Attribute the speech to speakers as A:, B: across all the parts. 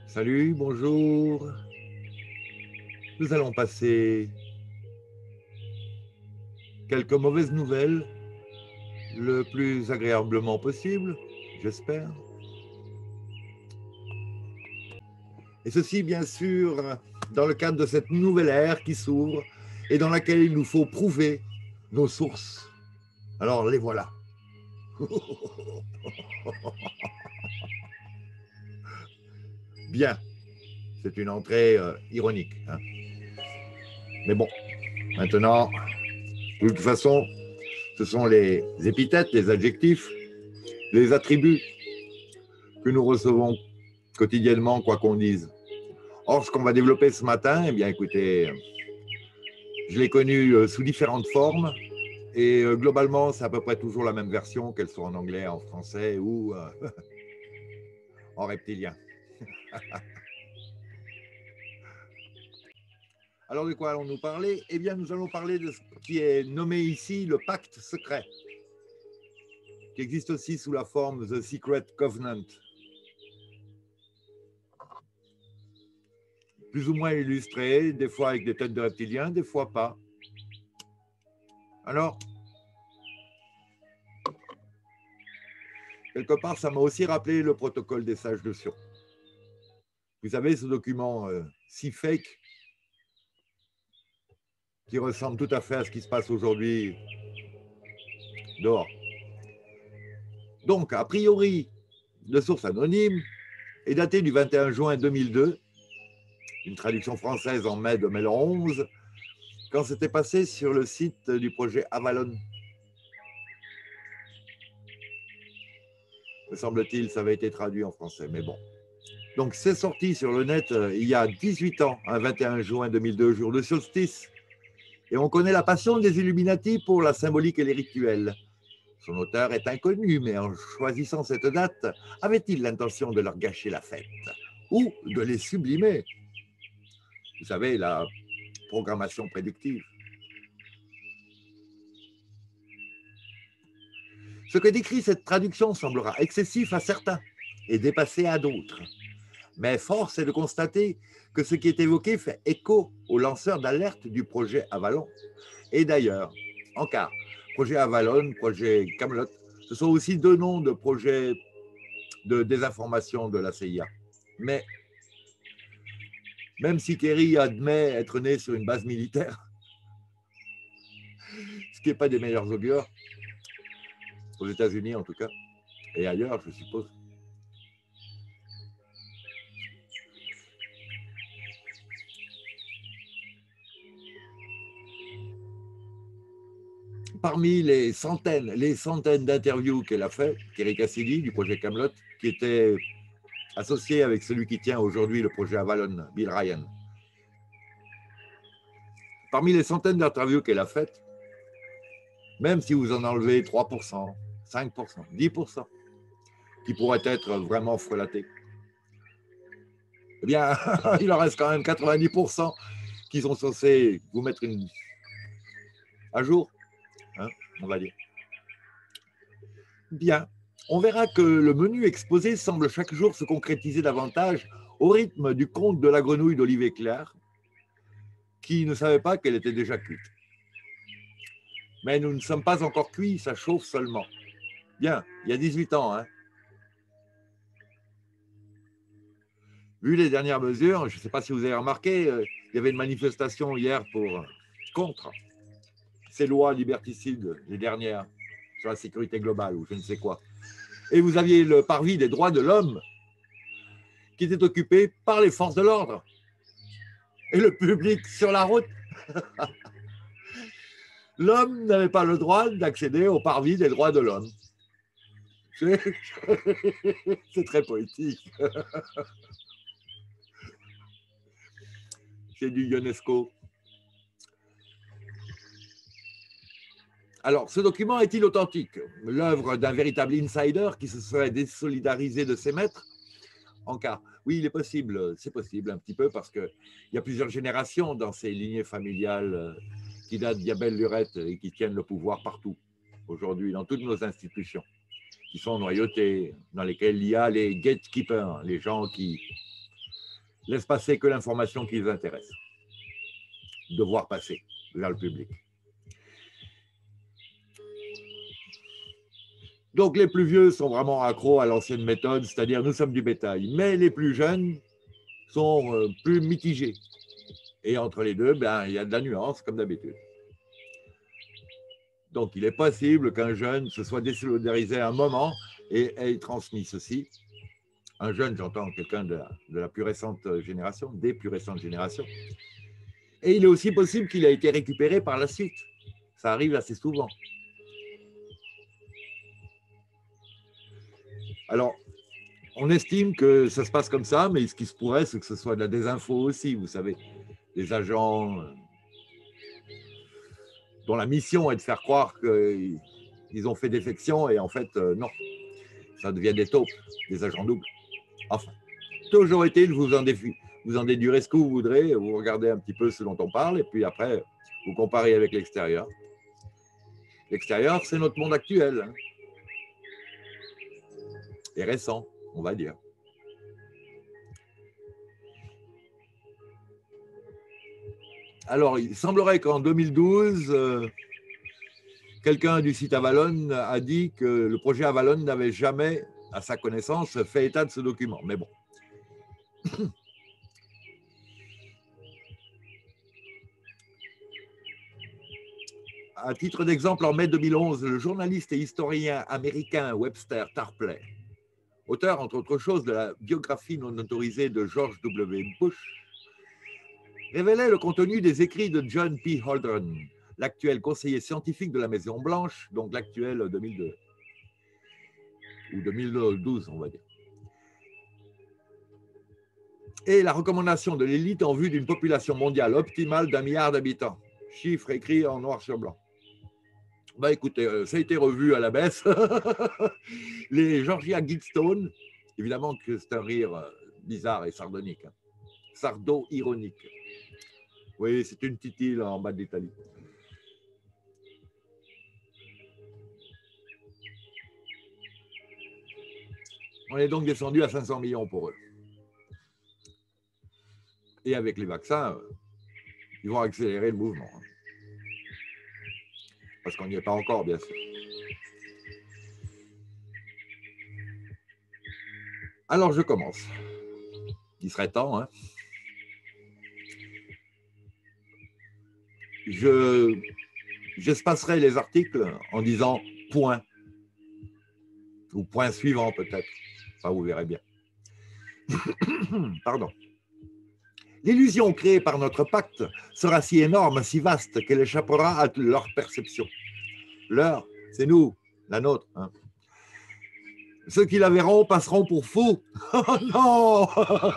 A: Salut, bonjour. Nous allons passer quelques mauvaises nouvelles le plus agréablement possible, j'espère. Et ceci, bien sûr, dans le cadre de cette nouvelle ère qui s'ouvre et dans laquelle il nous faut prouver nos sources. Alors, les voilà. Bien, c'est une entrée ironique, hein. Mais bon, maintenant, de toute façon, ce sont les épithètes, les adjectifs, les attributs que nous recevons quotidiennement, quoi qu'on dise. Or, ce qu'on va développer ce matin, eh bien, écoutez, je l'ai connu sous différentes formes et globalement, c'est à peu près toujours la même version, qu'elle soit en anglais, en français ou en reptilien. Alors, de quoi allons-nous parler? Eh bien, nous allons parler de ce qui est nommé ici le pacte secret, qui existe aussi sous la forme The Secret Covenant. Plus ou moins illustré, des fois avec des têtes de reptiliens, des fois pas. Alors, quelque part, ça m'a aussi rappelé le protocole des sages de Sion. Vous savez, ce document si fake, qui ressemble tout à fait à ce qui se passe aujourd'hui dehors. Donc, a priori, de source anonyme, est daté du 21 juin 2002, une traduction française en mai 2011, quand c'était passé sur le site du projet Avalon. Me semble-t-il, ça avait été traduit en français, mais bon. Donc, c'est sorti sur le net il y a 18 ans, un 21 juin 2002, jour de solstice. Et on connaît la passion des Illuminati pour la symbolique et les rituels. Son auteur est inconnu, mais en choisissant cette date, avait-il l'intention de leur gâcher la fête ou de les sublimer? Vous savez, la programmation prédictive. Ce que décrit cette traduction semblera excessif à certains et dépassé à d'autres. Mais force est de constater que ce qui est évoqué fait écho aux lanceurs d'alerte du projet Avalon. Et d'ailleurs, en cas, projet Avalon, projet Camelot, ce sont aussi deux noms de projets de désinformation de la CIA. Mais même si Kerry admet être né sur une base militaire, ce qui n'est pas des meilleurs augures, aux États-Unis en tout cas, et ailleurs, je suppose. Parmi les centaines d'interviews qu'elle a fait, Kerry Cassidy du projet Camelot, qui était associé avec celui qui tient aujourd'hui le projet Avalon, Bill Ryan. Parmi les centaines d'interviews qu'elle a faites, même si vous en enlevez 3%, 5%, 10%, qui pourraient être vraiment frelatés, eh bien, il en reste quand même 90% qui sont censés vous mettre à jour, hein, on va dire. Bien, on verra que le menu exposé semble chaque jour se concrétiser davantage au rythme du conte de la grenouille d'Olivier Clair, qui ne savait pas qu'elle était déjà cuite. Mais nous ne sommes pas encore cuits, ça chauffe seulement. Bien, il y a 18 ans, hein. Vu les dernières mesures, je ne sais pas si vous avez remarqué, il y avait une manifestation hier contre ces lois liberticides, les dernières, sur la sécurité globale ou je ne sais quoi. Et vous aviez le parvis des droits de l'homme qui était occupé par les forces de l'ordre. Et le public sur la route. L'homme n'avait pas le droit d'accéder au parvis des droits de l'homme. C'est très poétique. C'est du Ionesco. Alors, ce document est-il authentique? L'œuvre d'un véritable insider qui se serait désolidarisé de ses maîtres? En cas, oui, il est possible, c'est possible un petit peu parce qu'il y a plusieurs générations dans ces lignées familiales qui datent d'Abel Lurette et qui tiennent le pouvoir partout, aujourd'hui, dans toutes nos institutions, qui sont noyautées, dans lesquelles il y a les gatekeepers, les gens qui laissent passer que l'information qui les intéresse, de voir passer vers le public. Donc les plus vieux sont vraiment accros à l'ancienne méthode, c'est-à-dire nous sommes du bétail, mais les plus jeunes sont plus mitigés. Et entre les deux, ben, il y a de la nuance, comme d'habitude. Donc, il est possible qu'un jeune se soit désolidarisé à un moment et ait transmis ceci. Un jeune, j'entends quelqu'un de la plus récente génération, des plus récentes générations. Et il est aussi possible qu'il ait été récupéré par la suite. Ça arrive assez souvent. Alors, on estime que ça se passe comme ça, mais ce qui se pourrait, c'est que ce soit de la désinfo aussi, vous savez. Des agents dont la mission est de faire croire qu'ils ont fait défection et en fait, non. Ça devient des taupes, des agents doubles. Enfin, toujours est-il, vous en déduirez ce que vous voudrez, vous regardez un petit peu ce dont on parle et puis après, vous comparez avec l'extérieur. L'extérieur, c'est notre monde actuel. Hein. Et récent, on va dire. Alors, il semblerait qu'en 2012, quelqu'un du site Avalon a dit que le projet Avalon n'avait jamais, à sa connaissance, fait état de ce document. Mais bon. À titre d'exemple, en mai 2011, le journaliste et historien américain Webster Tarpley, auteur, entre autres choses, de la biographie non autorisée de George W. Bush, révélait le contenu des écrits de John P. Holdren, l'actuel conseiller scientifique de la Maison-Blanche, donc l'actuel 2002, ou 2012, on va dire. Et la recommandation de l'élite en vue d'une population mondiale optimale d'1 milliard d'habitants. Chiffre écrit en noir sur blanc. Bah écoutez, ça a été revu à la baisse. Les Georgia Guidestones, évidemment que c'est un rire bizarre et sardonique. Hein. Sardo-ironique. Oui, c'est une petite île en bas de l'Italie. On est donc descendu à 500 millions pour eux. Et avec les vaccins, ils vont accélérer le mouvement. Parce qu'on n'y est pas encore, bien sûr. Alors, je commence. Il serait temps, hein. J'espacerai les articles en disant point, ou point suivant peut-être. Ça, vous verrez bien. Pardon. L'illusion créée par notre pacte sera si énorme, si vaste, qu'elle échappera à leur perception. Leur, c'est nous, la nôtre. Hein. Ceux qui la verront passeront pour fous. Oh non.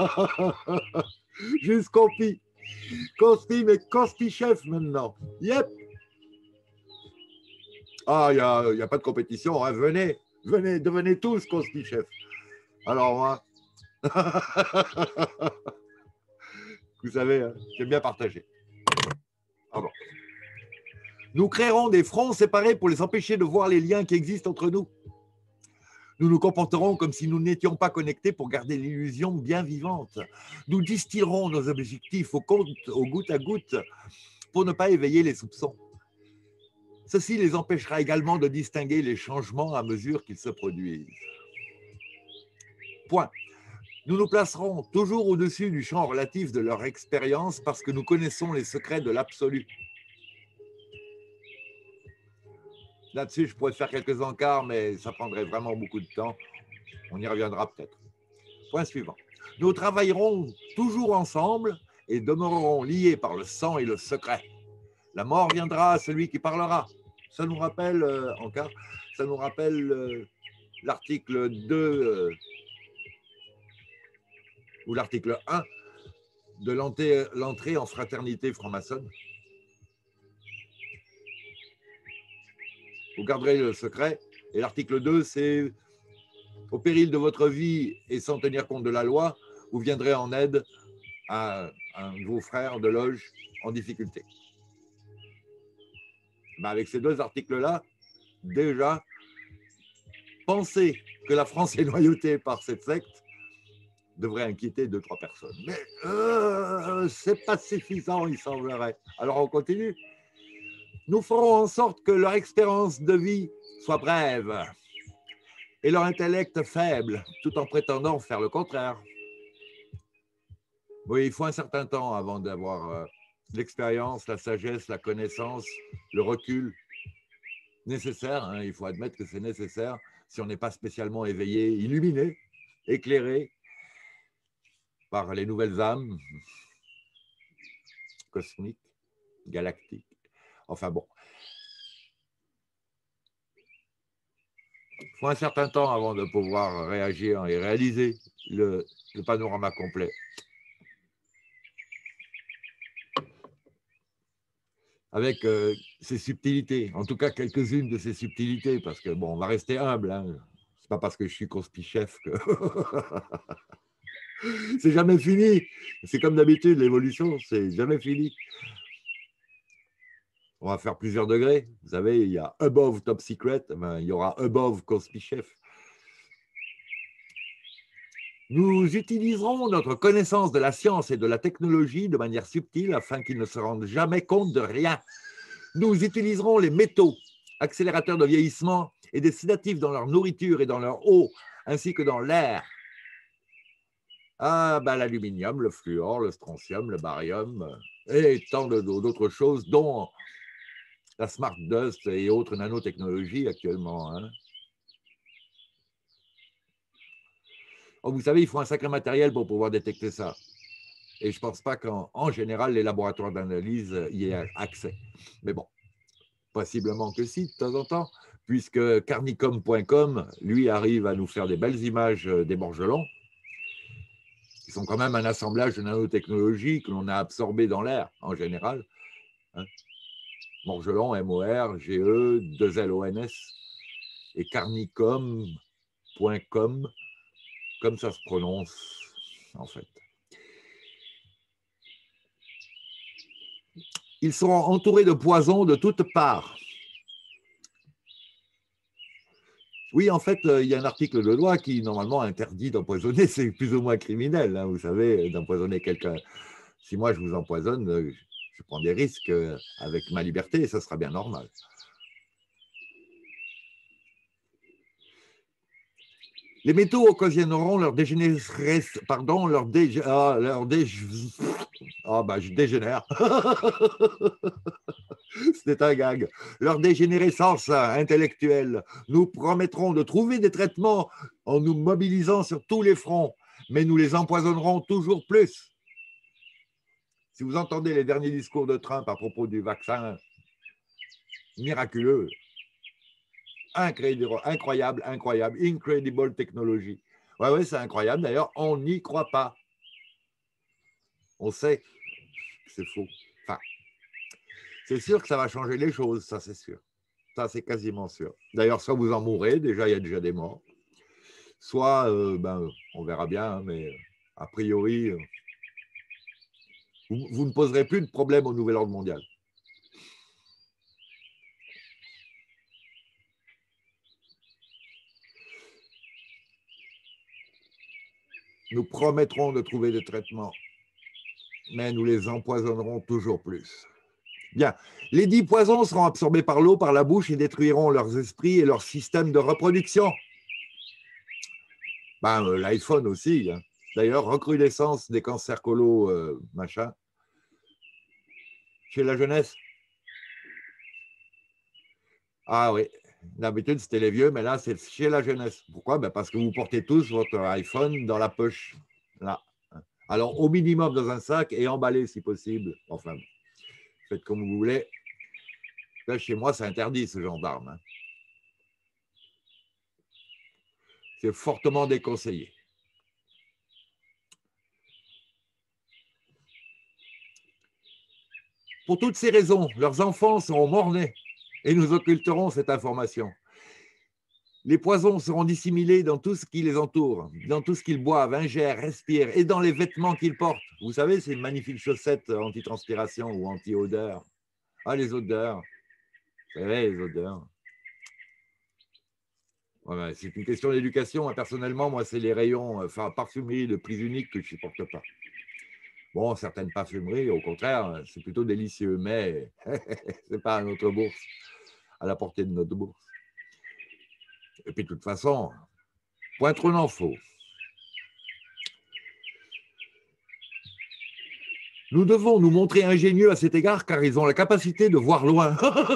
A: Jusqu'au pi. Kosti, mais Kosti-chef maintenant. Yep. Ah, il n'y a pas de compétition. Hein. Venez, devenez tous Kosti-chef. Alors, moi, vous savez, hein, j'aime bien partager. Pardon. Nous créerons des fronts séparés pour les empêcher de voir les liens qui existent entre nous. Nous nous comporterons comme si nous n'étions pas connectés pour garder l'illusion bien vivante. Nous distillerons nos objectifs au goutte à goutte pour ne pas éveiller les soupçons. Ceci les empêchera également de distinguer les changements à mesure qu'ils se produisent. Point. Nous nous placerons toujours au-dessus du champ relatif de leur expérience parce que nous connaissons les secrets de l'absolu. Là-dessus, je pourrais faire quelques encarts, mais ça prendrait vraiment beaucoup de temps. On y reviendra peut-être. Point suivant. Nous travaillerons toujours ensemble et demeurerons liés par le sang et le secret. La mort viendra à celui qui parlera. Ça nous rappelle, l'article 2 ou l'article 1 de l'entrée en fraternité franc-maçonne. Vous garderez le secret. Et l'article 2, c'est au péril de votre vie et sans tenir compte de la loi, vous viendrez en aide à un de vos frères de loge en difficulté. Ben avec ces deux articles-là, déjà, penser que la France est noyautée par cette secte, devrait inquiéter 2-3 personnes. Mais ce n'est pas suffisant, il semblerait. Alors on continue. Nous ferons en sorte que leur expérience de vie soit brève et leur intellect faible, tout en prétendant faire le contraire. Oui, il faut un certain temps avant d'avoir l'expérience, la sagesse, la connaissance, le recul nécessaire. Hein, il faut admettre que c'est nécessaire si on n'est pas spécialement éveillé, illuminé, éclairé par les nouvelles âmes cosmiques, galactiques. Enfin bon. Il faut un certain temps avant de pouvoir réagir et réaliser le panorama complet. Avec ses subtilités, en tout cas quelques-unes de ses subtilités, parce que bon, on va rester humble. Hein. C'est pas parce que je suis conspichef que c'est jamais fini. C'est comme d'habitude, l'évolution, c'est jamais fini. On va faire plusieurs degrés. Vous savez, il y a above top secret, ben, il y aura above conspichef. Nous utiliserons notre connaissance de la science et de la technologie de manière subtile afin qu'ils ne se rendent jamais compte de rien. Nous utiliserons les métaux, accélérateurs de vieillissement et des sédatifs dans leur nourriture et dans leur eau, ainsi que dans l'air. Ah, ben, l'aluminium, le fluor, le strontium, le barium et tant d'autres choses, dont la smart dust et autres nanotechnologies actuellement. Hein. Oh, vous savez, il faut un sacré matériel pour pouvoir détecter ça. Et je ne pense pas qu'en général, les laboratoires d'analyse y aient accès. Mais bon, possiblement que si, de temps en temps, puisque carnicom.com, lui, arrive à nous faire des belles images des morgelons, qui sont quand même un assemblage de nanotechnologies que l'on a absorbé dans l'air, en général. Hein. Morgelon, M-O-R-G-E, 2-L-O-N-S, et carnicom.com, comme ça se prononce, en fait. Ils seront entourés de poisons de toutes parts. Oui, en fait, il y a un article de loi qui, normalement, interdit d'empoisonner. C'est plus ou moins criminel, hein, vous savez, d'empoisonner quelqu'un. Si moi, je vous empoisonne, je prends des risques avec ma liberté et ça sera bien normal. Les métaux occasionneront leur dégénérescence, pardon, je dégénère. C'était un gag. Leur dégénérescence intellectuelle. Nous promettrons de trouver des traitements en nous mobilisant sur tous les fronts, mais nous les empoisonnerons toujours plus. Si vous entendez les derniers discours de Trump à propos du vaccin, miraculeux, incroyable, incredible technologie. Ouais, c'est incroyable. D'ailleurs, on n'y croit pas. On sait que c'est faux. Enfin, c'est sûr que ça va changer les choses, ça c'est sûr. Ça, c'est quasiment sûr. D'ailleurs, soit vous en mourrez, déjà, il y a déjà des morts. Soit, on verra bien, hein, mais a priori, vous ne poserez plus de problème au nouvel ordre mondial. Nous promettrons de trouver des traitements, mais nous les empoisonnerons toujours plus. Bien, les 10 poisons seront absorbés par l'eau, par la bouche et détruiront leurs esprits et leur système de reproduction. L'iPhone aussi. Hein. D'ailleurs, recrudescence des cancers colo, machin. Chez la jeunesse. Ah oui, d'habitude c'était les vieux, mais là c'est chez la jeunesse. Pourquoi? Parce que vous portez tous votre iPhone dans la poche. Là. Alors au minimum dans un sac et emballé si possible. Enfin, faites comme vous voulez. Là, chez moi, c'est interdit ce genre d'arme. Hein. C'est fortement déconseillé. Pour toutes ces raisons, leurs enfants seront morts-nés et nous occulterons cette information. Les poisons seront dissimulés dans tout ce qui les entoure, dans tout ce qu'ils boivent, ingèrent, respirent et dans les vêtements qu'ils portent. Vous savez, ces magnifiques chaussettes anti-transpiration ou anti-odeur. Ah, les odeurs. Vous savez, les odeurs. Voilà, c'est une question d'éducation. Personnellement, moi, c'est les rayons parfumerie de prise unique que je ne supporte pas. Bon, certaines parfumeries, au contraire, c'est plutôt délicieux, mais ce n'est pas à notre bourse, à la portée de notre bourse. Et puis, de toute façon, point trop n'en faut. Nous devons nous montrer ingénieux à cet égard, car ils ont la capacité de voir loin.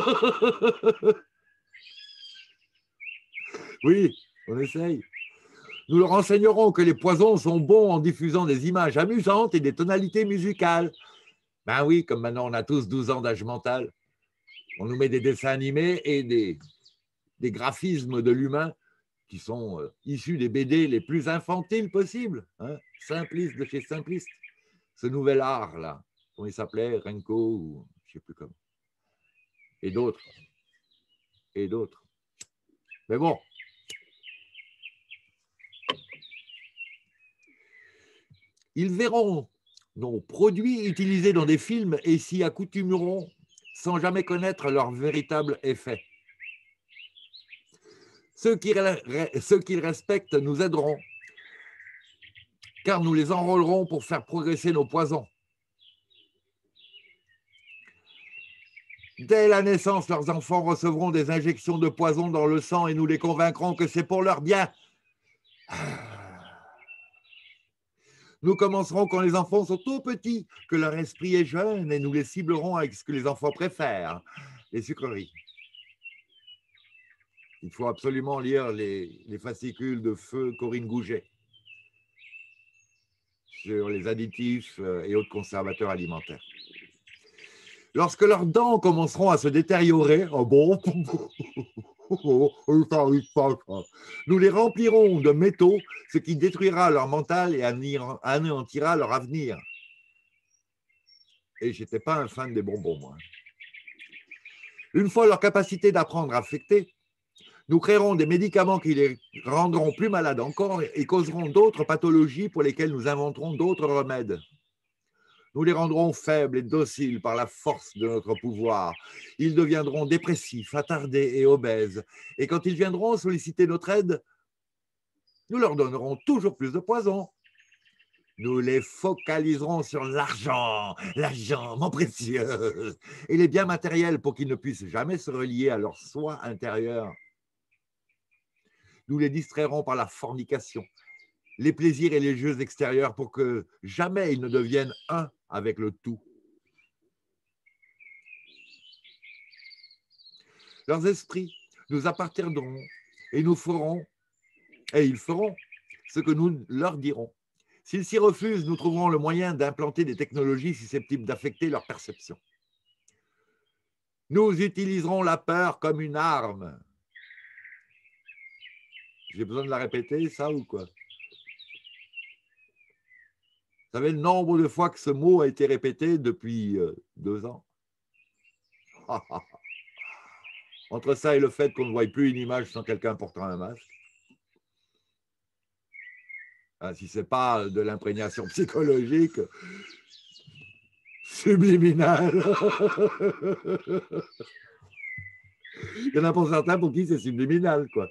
A: Oui, on essaye. Nous leur enseignerons que les poisons sont bons en diffusant des images amusantes et des tonalités musicales. Ben oui, comme maintenant on a tous 12 ans d'âge mental, on nous met des dessins animés et des graphismes de l'humain qui sont issus des BD les plus infantiles possibles. Hein, Simpliste de chez Simpliste. Ce nouvel art-là, comment il s'appelait, Renko, ou je ne sais plus comment. Et d'autres. Et d'autres. Mais bon. Ils verront nos produits utilisés dans des films et s'y accoutumeront sans jamais connaître leur véritable effet. Ceux qu'ils respectent nous aideront, car nous les enrôlerons pour faire progresser nos poisons. Dès la naissance, leurs enfants recevront des injections de poison dans le sang et nous les convaincrons que c'est pour leur bien. Nous commencerons quand les enfants sont tout petits, que leur esprit est jeune, et nous les ciblerons avec ce que les enfants préfèrent, les sucreries. Il faut absolument lire les fascicules de feu Corinne Gouget sur les additifs et autres conservateurs alimentaires. Lorsque leurs dents commenceront à se détériorer, nous les remplirons de métaux, ce qui détruira leur mental et anéantira leur avenir. Et je n'étais pas un fan des bonbons, moi. Une fois leur capacité d'apprendre affectée, nous créerons des médicaments qui les rendront plus malades encore et causeront d'autres pathologies pour lesquelles nous inventerons d'autres remèdes. Nous les rendrons faibles et dociles par la force de notre pouvoir. Ils deviendront dépressifs, attardés et obèses. Et quand ils viendront solliciter notre aide, nous leur donnerons toujours plus de poison. Nous les focaliserons sur l'argent, mon précieux, et les biens matériels pour qu'ils ne puissent jamais se relier à leur soi intérieur. Nous les distrairons par la fornication, les plaisirs et les jeux extérieurs pour que jamais ils ne deviennent un avec le tout. Leurs esprits nous appartiendront et ils feront ce que nous leur dirons. S'ils s'y refusent, nous trouverons le moyen d'implanter des technologies susceptibles d'affecter leur perception. Nous utiliserons la peur comme une arme. J'ai besoin de la répéter, ça ou quoi? Vous savez le nombre de fois que ce mot a été répété depuis 2 ans? Entre ça et le fait qu'on ne voit plus une image sans quelqu'un portant un masque. Si ce n'est pas de l'imprégnation psychologique subliminale. Il y en a pour certains pour qui c'est subliminal, quoi.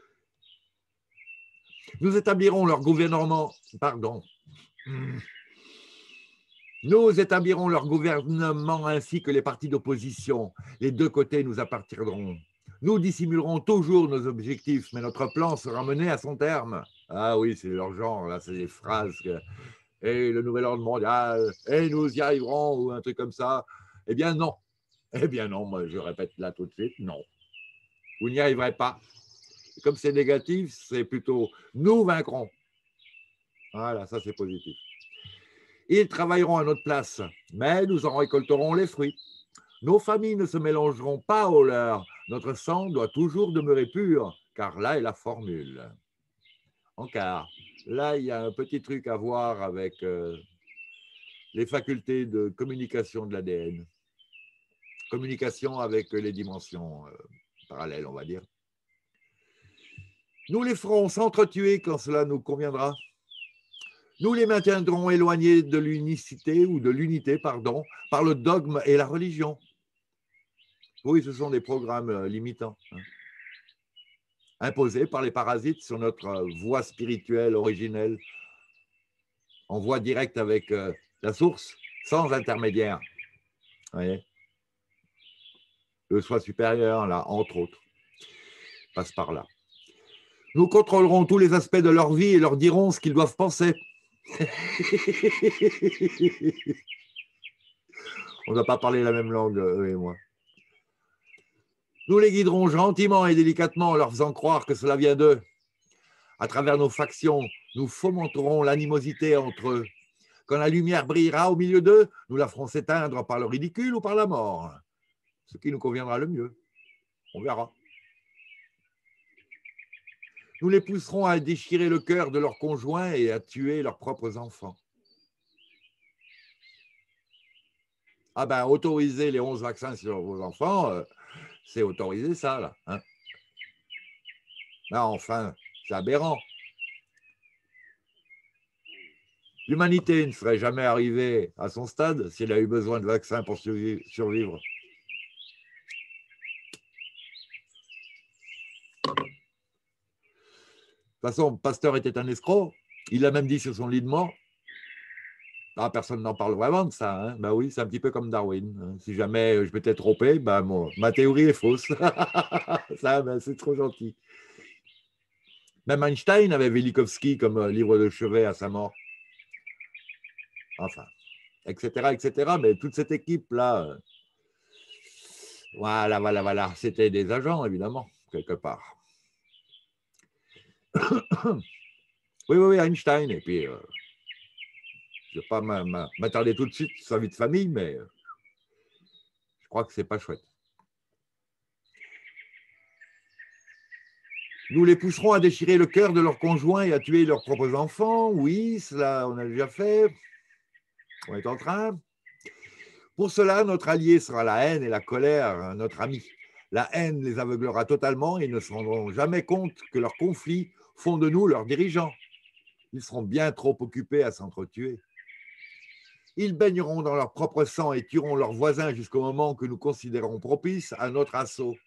A: Nous établirons leur gouvernement, Nous établirons leur gouvernement ainsi que les partis d'opposition. Les deux côtés nous appartiendront. Nous dissimulerons toujours nos objectifs, mais notre plan sera mené à son terme. Ah oui, c'est leur genre, là, c'est des phrases que... Et le nouvel ordre mondial, et nous y arriverons, ou un truc comme ça. Eh bien non. Eh bien non, moi je répète là tout de suite, non. Vous n'y arriverez pas. Et comme c'est négatif, c'est plutôt nous vaincrons. Voilà, ça c'est positif. Ils travailleront à notre place, mais nous en récolterons les fruits. Nos familles ne se mélangeront pas aux leurs. Notre sang doit toujours demeurer pur, car là est la formule. Encore, là, il y a un petit truc à voir avec les facultés de communication de l'ADN. Communication avec les dimensions parallèles, on va dire. Nous les ferons s'entretuer quand cela nous conviendra. Nous les maintiendrons éloignés de l'unicité ou de l'unité, pardon, par le dogme et la religion. Oui, ce sont des programmes limitants. imposée par les parasites sur notre voie spirituelle originelle, en voie directe avec la source, sans intermédiaire. Vous voyez, le soi supérieur, là, entre autres, passe par là. Nous contrôlerons tous les aspects de leur vie et leur dirons ce qu'ils doivent penser. On ne va pas parler la même langue, eux et moi. Nous les guiderons gentiment et délicatement en leur faisant croire que cela vient d'eux. À travers nos factions, nous fomenterons l'animosité entre eux. Quand la lumière brillera au milieu d'eux, nous la ferons s'éteindre par le ridicule ou par la mort. Ce qui nous conviendra le mieux. On verra. Nous les pousserons à déchirer le cœur de leurs conjoints et à tuer leurs propres enfants. Ah ben, autoriser les 11 vaccins sur vos enfants, c'est autoriser ça, là. Hein. Là, enfin, c'est aberrant. L'humanité ne serait jamais arrivée à son stade si elle a eu besoin de vaccins pour survivre. De toute façon, Pasteur était un escroc. Il l'a même dit sur son lit de mort. Ah, personne n'en parle vraiment de ça. Hein. Ben oui, c'est un petit peu comme Darwin. Si jamais je m'étais trompé, ben ma théorie est fausse. Ça, ben, c'est trop gentil. Même Einstein avait Velikovsky comme livre de chevet à sa mort. Enfin, etc., etc. Mais toute cette équipe-là, voilà. C'était des agents, évidemment, quelque part. Oui, Einstein. Et puis, je ne vais pas m'attarder tout de suite sur sa vie de famille, mais je crois que ce n'est pas chouette. Nous les pousserons à déchirer le cœur de leurs conjoints et à tuer leurs propres enfants. Oui, cela, on a déjà fait. On est en train. Pour cela, notre allié sera la haine et la colère, notre ami. La haine les aveuglera totalement et ils ne se rendront jamais compte que leurs conflits font de nous leurs dirigeants. Ils seront bien trop occupés à s'entretuer. Ils baigneront dans leur propre sang et tueront leurs voisins jusqu'au moment que nous considérons propice à notre assaut.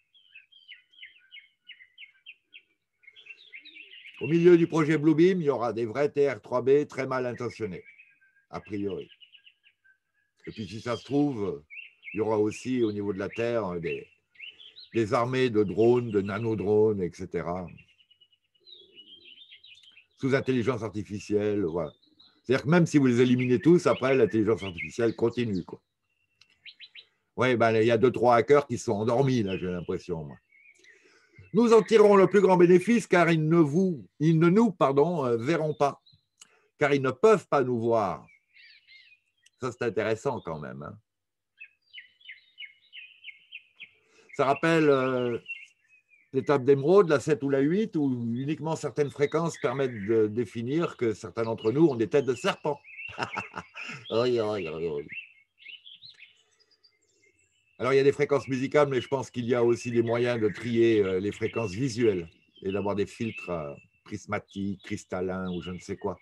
A: Au milieu du projet Bluebeam, il y aura des vrais TR-3B très mal intentionnés, a priori. Et puis si ça se trouve, il y aura aussi au niveau de la Terre des armées de drones, de nanodrones, etc. Sous intelligence artificielle, voilà. C'est-à-dire que même si vous les éliminez tous, après, l'intelligence artificielle continue, quoi. Oui, ben, il y a 2-3 hackers qui sont endormis, là, j'ai l'impression, moi. Nous en tirerons le plus grand bénéfice car ils ne nous verront pas, car ils ne peuvent pas nous voir. Ça, c'est intéressant quand même. Hein. Ça rappelle l'étape d'émeraude, la 7 ou la 8, où uniquement certaines fréquences permettent de définir que certains d'entre nous ont des têtes de serpent. Oui. Alors, il y a des fréquences musicales, mais je pense qu'il y a aussi des moyens de trier les fréquences visuelles et d'avoir des filtres prismatiques, cristallins ou je ne sais quoi.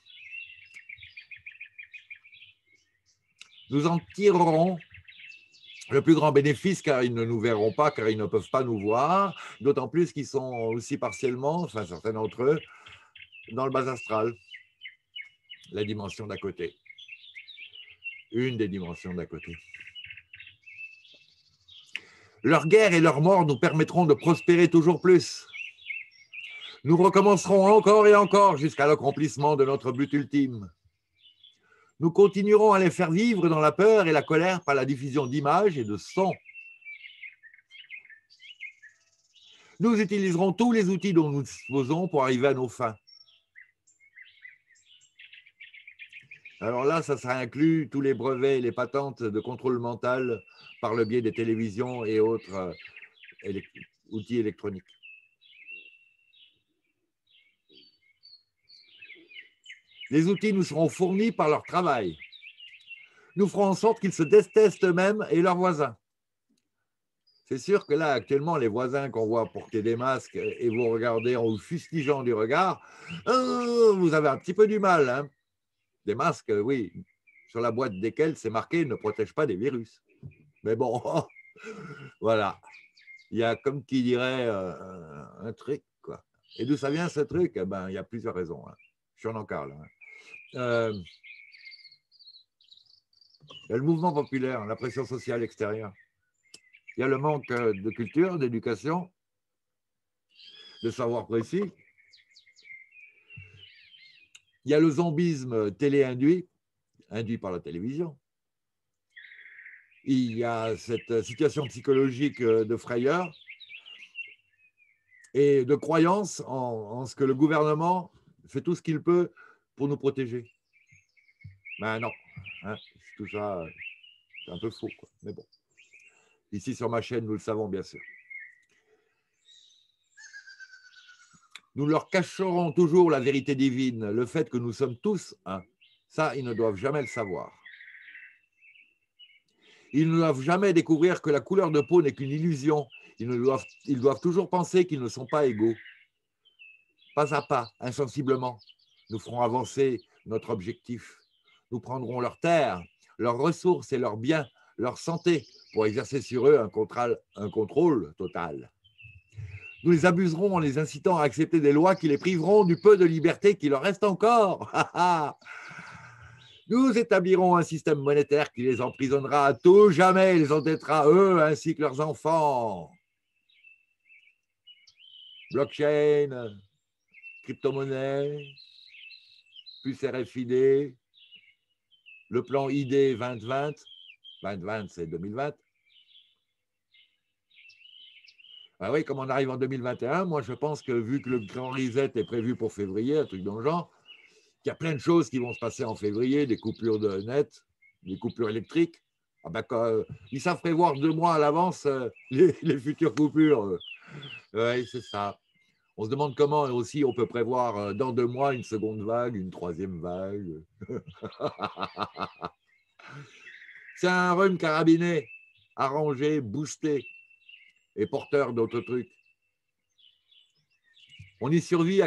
A: Nous en tirerons le plus grand bénéfice car ils ne nous verront pas, car ils ne peuvent pas nous voir, d'autant plus qu'ils sont aussi partiellement, enfin certains d'entre eux, dans le bas astral, la dimension d'à côté. Une des dimensions d'à côté. Leur guerre et leur mort nous permettront de prospérer toujours plus. Nous recommencerons encore et encore jusqu'à l'accomplissement de notre but ultime. Nous continuerons à les faire vivre dans la peur et la colère par la diffusion d'images et de sons. Nous utiliserons tous les outils dont nous disposons pour arriver à nos fins. Alors là, ça inclut tous les brevets et les patentes de contrôle mental par le biais des télévisions et autres outils électroniques. Les outils nous seront fournis par leur travail. Nous ferons en sorte qu'ils se détestent eux-mêmes et leurs voisins. C'est sûr que là, actuellement, les voisins qu'on voit porter des masques et vous regardez en vous fustigeant du regard, vous avez un petit peu du mal. Hein. Des masques, oui, sur la boîte desquels c'est marqué « ne protège pas des virus ». Mais bon, voilà. Il y a, comme qui dirait, un truc, Et d'où ça vient ce truc? Eh ben, il y a plusieurs raisons. Hein. Je suis en encart, là. Il y a le mouvement populaire, la pression sociale extérieure. Il y a le manque de culture, d'éducation, de savoir précis. Il y a le zombisme télé-induit, induit par la télévision. Il y a cette situation psychologique de frayeur et de croyance en ce que le gouvernement fait tout ce qu'il peut pour nous protéger. Ben non, hein, tout ça, c'est un peu faux, quoi. Mais bon. Ici sur ma chaîne, nous le savons bien sûr. Nous leur cacherons toujours la vérité divine, le fait que nous sommes tous un. Ça, ils ne doivent jamais le savoir. Ils ne doivent jamais découvrir que la couleur de peau n'est qu'une illusion. Ils doivent toujours penser qu'ils ne sont pas égaux. Pas à pas, insensiblement, nous ferons avancer notre objectif. Nous prendrons leurs terres, leurs ressources et leurs biens, leur santé, pour exercer sur eux un contrôle total. Nous les abuserons en les incitant à accepter des lois qui les priveront du peu de liberté qui leur reste encore. Nous établirons un système monétaire qui les emprisonnera à tout jamais, les endettera eux ainsi que leurs enfants. Blockchain, crypto-monnaie, plus RFID, le plan ID 2020, 2020 c'est 2020. Ah oui, comme on arrive en 2021, moi je pense que vu que le grand reset est prévu pour février, un truc dans le genre, qu'il y a plein de choses qui vont se passer en février, des coupures de net, des coupures électriques. Ah ben, ils savent prévoir 2 mois à l'avance les futures coupures. Oui, c'est ça. On se demande comment aussi on peut prévoir dans 2 mois une seconde vague, une troisième vague. C'est un rhume carabiné, arrangé, boosté et porteur d'autres trucs. On y survit à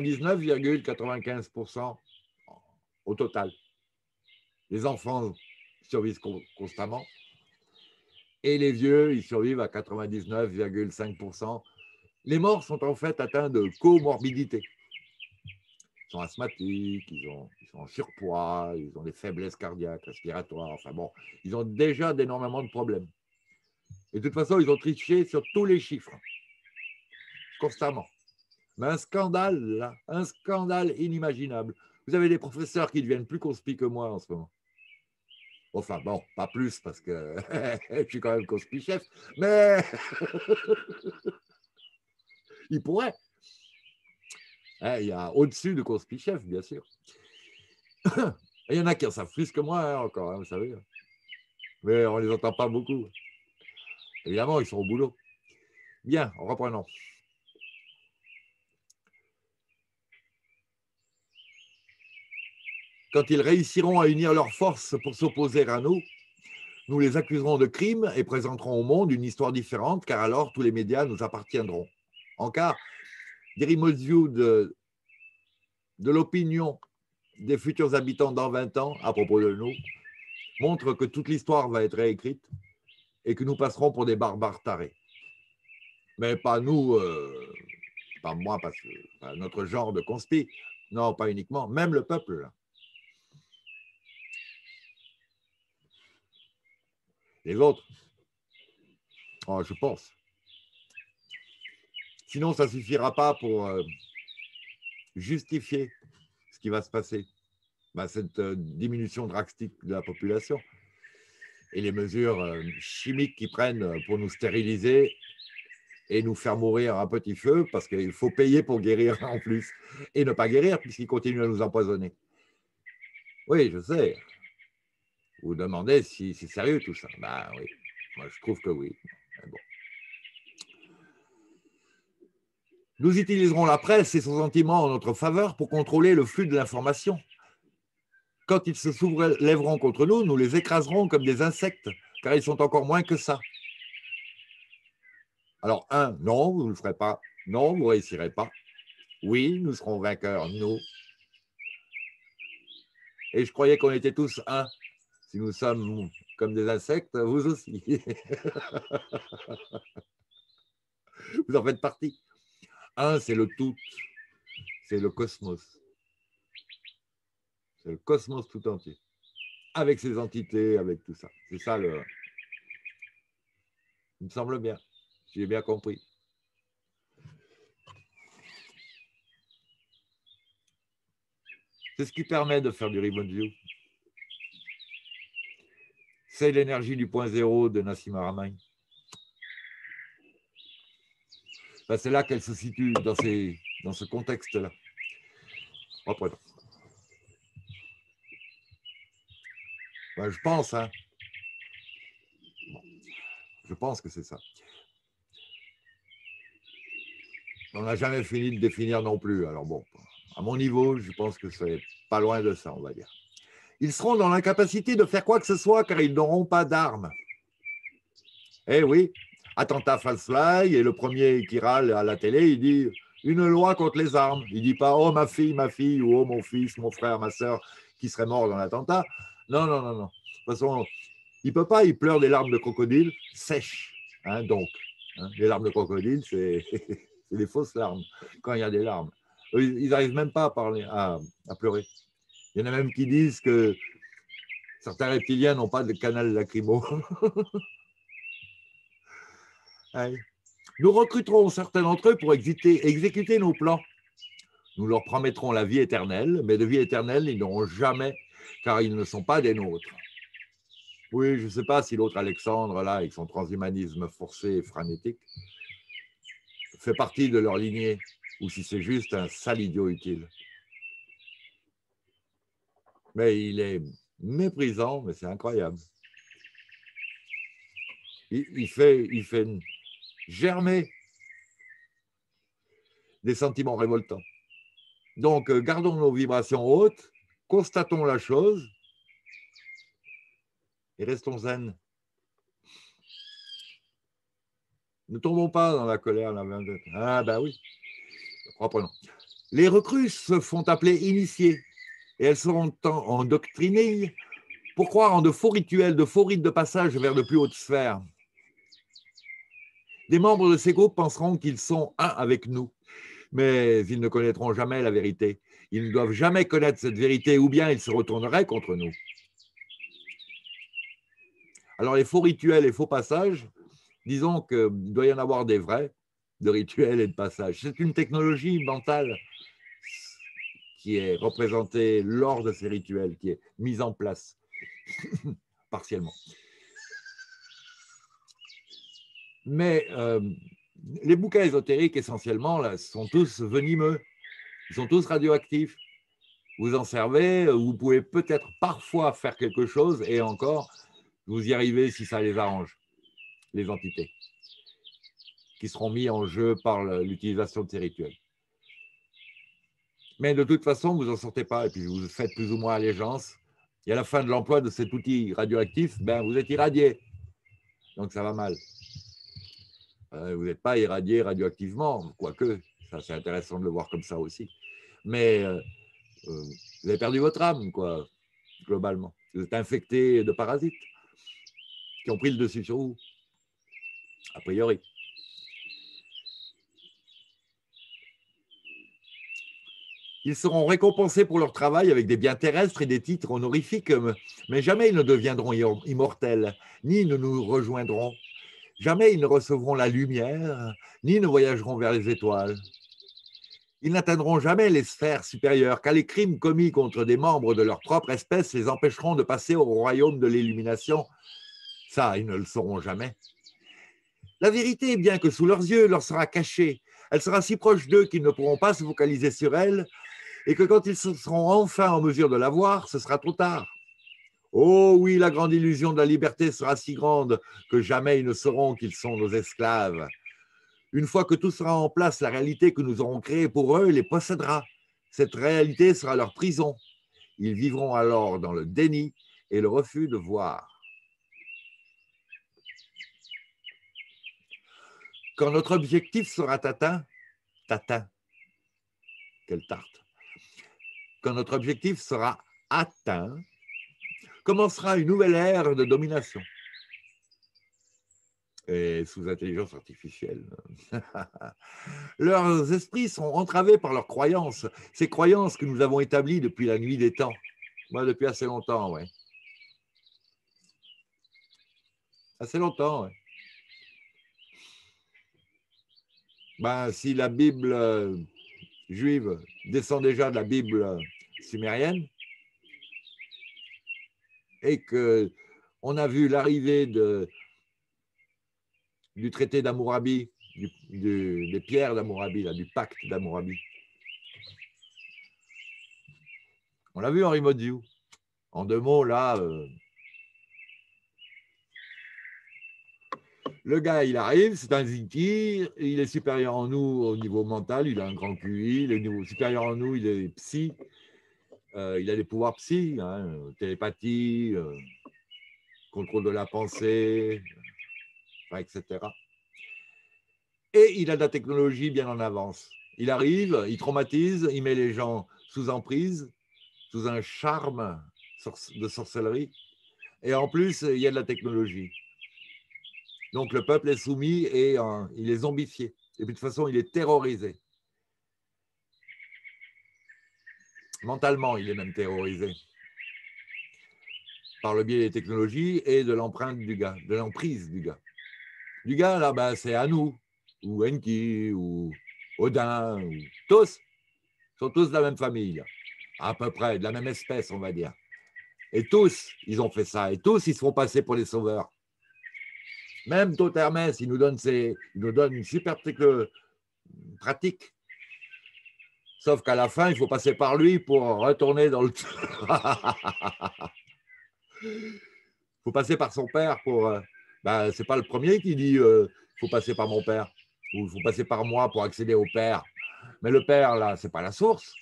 A: 99,95% au total. Les enfants survivent constamment et les vieux, ils survivent à 99,5%. Les morts sont en fait atteints de comorbidité. Ils sont asthmatiques, ils sont en surpoids, ils ont des faiblesses cardiaques, respiratoires, enfin bon, ils ont déjà énormément de problèmes. Et de toute façon, ils ont triché sur tous les chiffres, constamment. Mais un scandale, là, un scandale inimaginable. Vous avez des professeurs qui deviennent plus conspicus que moi en ce moment. Enfin bon, pas plus parce que je suis quand même conspi-chef, mais il pourrait. Il y a au-dessus de conspi-chef, bien sûr. Et il y en a qui en savent plus que moi encore, hein, vous savez. Mais on ne les entend pas beaucoup. Évidemment, ils sont au boulot. Bien, reprenons. Quand ils réussiront à unir leurs forces pour s'opposer à nous, nous les accuserons de crimes et présenterons au monde une histoire différente, car alors tous les médias nous appartiendront. En cas d'irrimodio de l'opinion des futurs habitants dans 20 ans à propos de nous, montre que toute l'histoire va être réécrite et que nous passerons pour des barbares tarés. Mais pas nous, pas moi, parce que pas notre genre de conspi. Non, pas uniquement, même le peuple. Là. Les autres, oh, je pense. Sinon, ça ne suffira pas pour justifier ce qui va se passer. Ben, cette diminution drastique de la population et les mesures chimiques qu'ils prennent pour nous stériliser et nous faire mourir à petit feu parce qu'il faut payer pour guérir en plus et ne pas guérir puisqu'ils continuent à nous empoisonner. Oui, je sais. Vous vous demandez si c'est sérieux tout ça. Ben oui, moi je trouve que oui. Mais bon. Nous utiliserons la presse et son sentiment en notre faveur pour contrôler le flux de l'information. Quand ils se soulèveront contre nous, nous les écraserons comme des insectes, car ils sont encore moins que ça. Alors, non, vous ne le ferez pas. Non, vous ne réussirez pas. Oui, nous serons vainqueurs, nous. Et je croyais qu'on était tous un. Si nous sommes comme des insectes, vous aussi. Vous en faites partie. Un, c'est le tout, c'est le cosmos. C'est le cosmos tout entier, avec ses entités, avec tout ça. C'est ça le... Il me semble bien, j'ai bien compris. C'est ce qui permet de faire du remote view. C'est l'énergie du point zéro de Nassim Haramein. Ben, c'est là qu'elle se situe dans ce contexte-là. Reprenons. Ben, je pense, hein. Bon, je pense que c'est ça. On n'a jamais fini de définir non plus. Alors bon, à mon niveau, je pense que c'est pas loin de ça, on va dire. Ils seront dans l'incapacité de faire quoi que ce soit car ils n'auront pas d'armes. Eh oui, attentat false flag, et le premier qui râle à la télé, il dit une loi contre les armes. Il ne dit pas oh ma fille, ou oh mon fils, mon frère, ma soeur qui serait mort dans l'attentat. Non, non, non, non. De toute façon, il ne peut pas, il pleure des larmes de crocodile sèches. Hein, donc, hein, les larmes de crocodile, c'est des fausses larmes quand il y a des larmes. Ils n'arrivent même pas à parler, à pleurer. Il y en a même qui disent que certains reptiliens n'ont pas de canal lacrymo. Nous recruterons certains d'entre eux pour exécuter nos plans. Nous leur promettrons la vie éternelle, mais de vie éternelle, ils n'auront jamais, car ils ne sont pas des nôtres. Oui, je ne sais pas si l'autre Alexandre, là, avec son transhumanisme forcé et frénétique, fait partie de leur lignée, ou si c'est juste un sale idiot utile. Mais il est méprisant, mais c'est incroyable. Il fait germer des sentiments révoltants. Donc, gardons nos vibrations hautes, constatons la chose et restons zen. Ne tombons pas dans la colère. Ah ben oui, reprenons. Les recrues se font appeler initiés et elles seront endoctrinées pour croire en de faux rituels, de faux rites de passage vers de plus hautes sphères. Des membres de ces groupes penseront qu'ils sont un avec nous, mais ils ne connaîtront jamais la vérité. Ils ne doivent jamais connaître cette vérité, ou bien ils se retourneraient contre nous. Alors les faux rituels et faux passages, disons qu'il doit y en avoir des vrais, de rituels et de passages. C'est une technologie mentale qui est représentée lors de ces rituels, qui est mise en place partiellement. Mais les bouquins ésotériques, essentiellement, là, sont tous venimeux. Ils sont tous radioactifs. Vous en servez, vous pouvez peut-être parfois faire quelque chose, et encore, vous y arrivez si ça les arrange, les entités, qui seront mis en jeu par l'utilisation de ces rituels. Mais de toute façon, vous n'en sortez pas, et puis vous faites plus ou moins allégeance. Et à la fin de l'emploi de cet outil radioactif, ben, vous êtes irradié. Donc ça va mal. Vous n'êtes pas irradié radioactivement, quoique, ça c'est intéressant de le voir comme ça aussi. Mais vous avez perdu votre âme, quoi, globalement. Vous êtes infecté de parasites qui ont pris le dessus sur vous, a priori. Ils seront récompensés pour leur travail avec des biens terrestres et des titres honorifiques, mais jamais ils ne deviendront immortels, ni ils ne nous rejoindront. Jamais ils ne recevront la lumière, ni ne voyageront vers les étoiles. Ils n'atteindront jamais les sphères supérieures, car les crimes commis contre des membres de leur propre espèce les empêcheront de passer au royaume de l'illumination. Ça, ils ne le sauront jamais. La vérité, bien que sous leurs yeux, leur sera cachée. Elle sera si proche d'eux qu'ils ne pourront pas se focaliser sur elle, et que quand ils seront enfin en mesure de la voir, ce sera trop tard. Oh oui, la grande illusion de la liberté sera si grande que jamais ils ne sauront qu'ils sont nos esclaves. Une fois que tout sera en place, la réalité que nous aurons créée pour eux les possédera. Cette réalité sera leur prison. Ils vivront alors dans le déni et le refus de voir. Quand notre objectif sera atteint, quelle tarte. Quand notre objectif sera atteint, commencera une nouvelle ère de domination. et sous intelligence artificielle. Leurs esprits sont entravés par leurs croyances, ces croyances que nous avons établies depuis la nuit des temps. Moi, depuis assez longtemps, ouais. Assez longtemps, ouais. Ben, si la Bible juive descend déjà de la Bible sumérienne et qu'on a vu l'arrivée du traité d'Hammurabi, des pierres d'Hammurabi, du pacte d'Hammurabi. On l'a vu Henri Modiou. En deux mots, là, le gars, il arrive, c'est un Zinki, il est supérieur en nous au niveau mental, il a un grand QI, il est supérieur en nous, il est psy, il a des pouvoirs psy, hein, télépathie, contrôle de la pensée, etc. Et il a de la technologie bien en avance. Il arrive, il traumatise, il met les gens sous emprise, sous un charme de sorcellerie, et en plus, il y a de la technologie. Donc le peuple est soumis et il est zombifié. Et puis de toute façon, il est terrorisé. Mentalement, il est même terrorisé par le biais des technologies et de l'empreinte du gars, de l'emprise du gars. Du gars, là, ben, c'est Anu, ou Enki, ou Odin, ou tous, sont tous de la même famille, là. À peu près, de la même espèce, on va dire. Et tous, ils ont fait ça. Et tous, ils se font passer pour les sauveurs. Même Thoth-Hermès, il nous donne une super pratique. Sauf qu'à la fin, il faut passer par lui pour retourner dans le... Il faut passer par son père pour... Ben, c'est pas le premier qui dit faut passer par mon père. Ou il faut passer par moi pour accéder au père. Mais le père, là, c'est pas la source.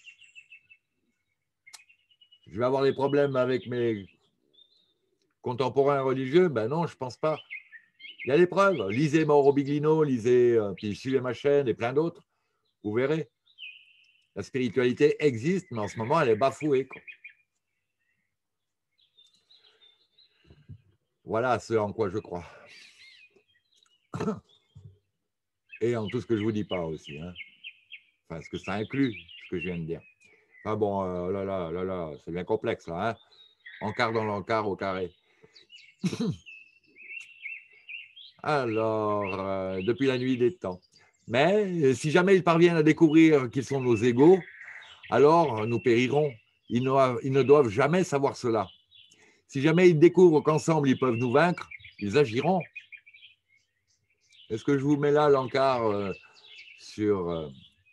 A: Je vais avoir des problèmes avec mes contemporains religieux. Ben non, je pense pas. Il y a des preuves. Lisez Mauro Biglino, lisez, puis suivez ma chaîne et plein d'autres. Vous verrez. La spiritualité existe, mais en ce moment, elle est bafouée, quoi. Voilà ce en quoi je crois. Et en tout ce que je ne vous dis pas aussi. Hein. Enfin, ce que ça inclut, ce que je viens de dire. Ah bon, là, c'est bien complexe, là. Hein. Encart dans l'encart au carré. Alors, depuis la nuit des temps. Mais si jamais ils parviennent à découvrir qu'ils sont nos égaux, alors nous périrons. Ils ne doivent jamais savoir cela. Si jamais ils découvrent qu'ensemble ils peuvent nous vaincre, ils agiront. Est-ce que je vous mets là l'encart sur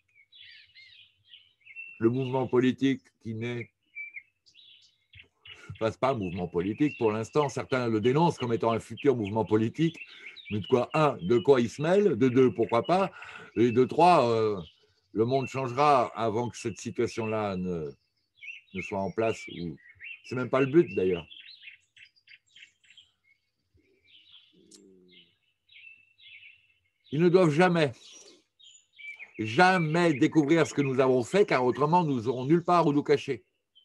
A: le mouvement politique qui n'est pas un mouvement politique pour l'instant. Certains le dénoncent comme étant un futur mouvement politique. Mais de quoi il se mêle? De deux, pourquoi pas? Et de trois, le monde changera avant que cette situation-là ne soit en place. C'est même pas le but d'ailleurs. Ils ne doivent jamais découvrir ce que nous avons fait, car autrement nous n'aurons nulle part où nous cacher.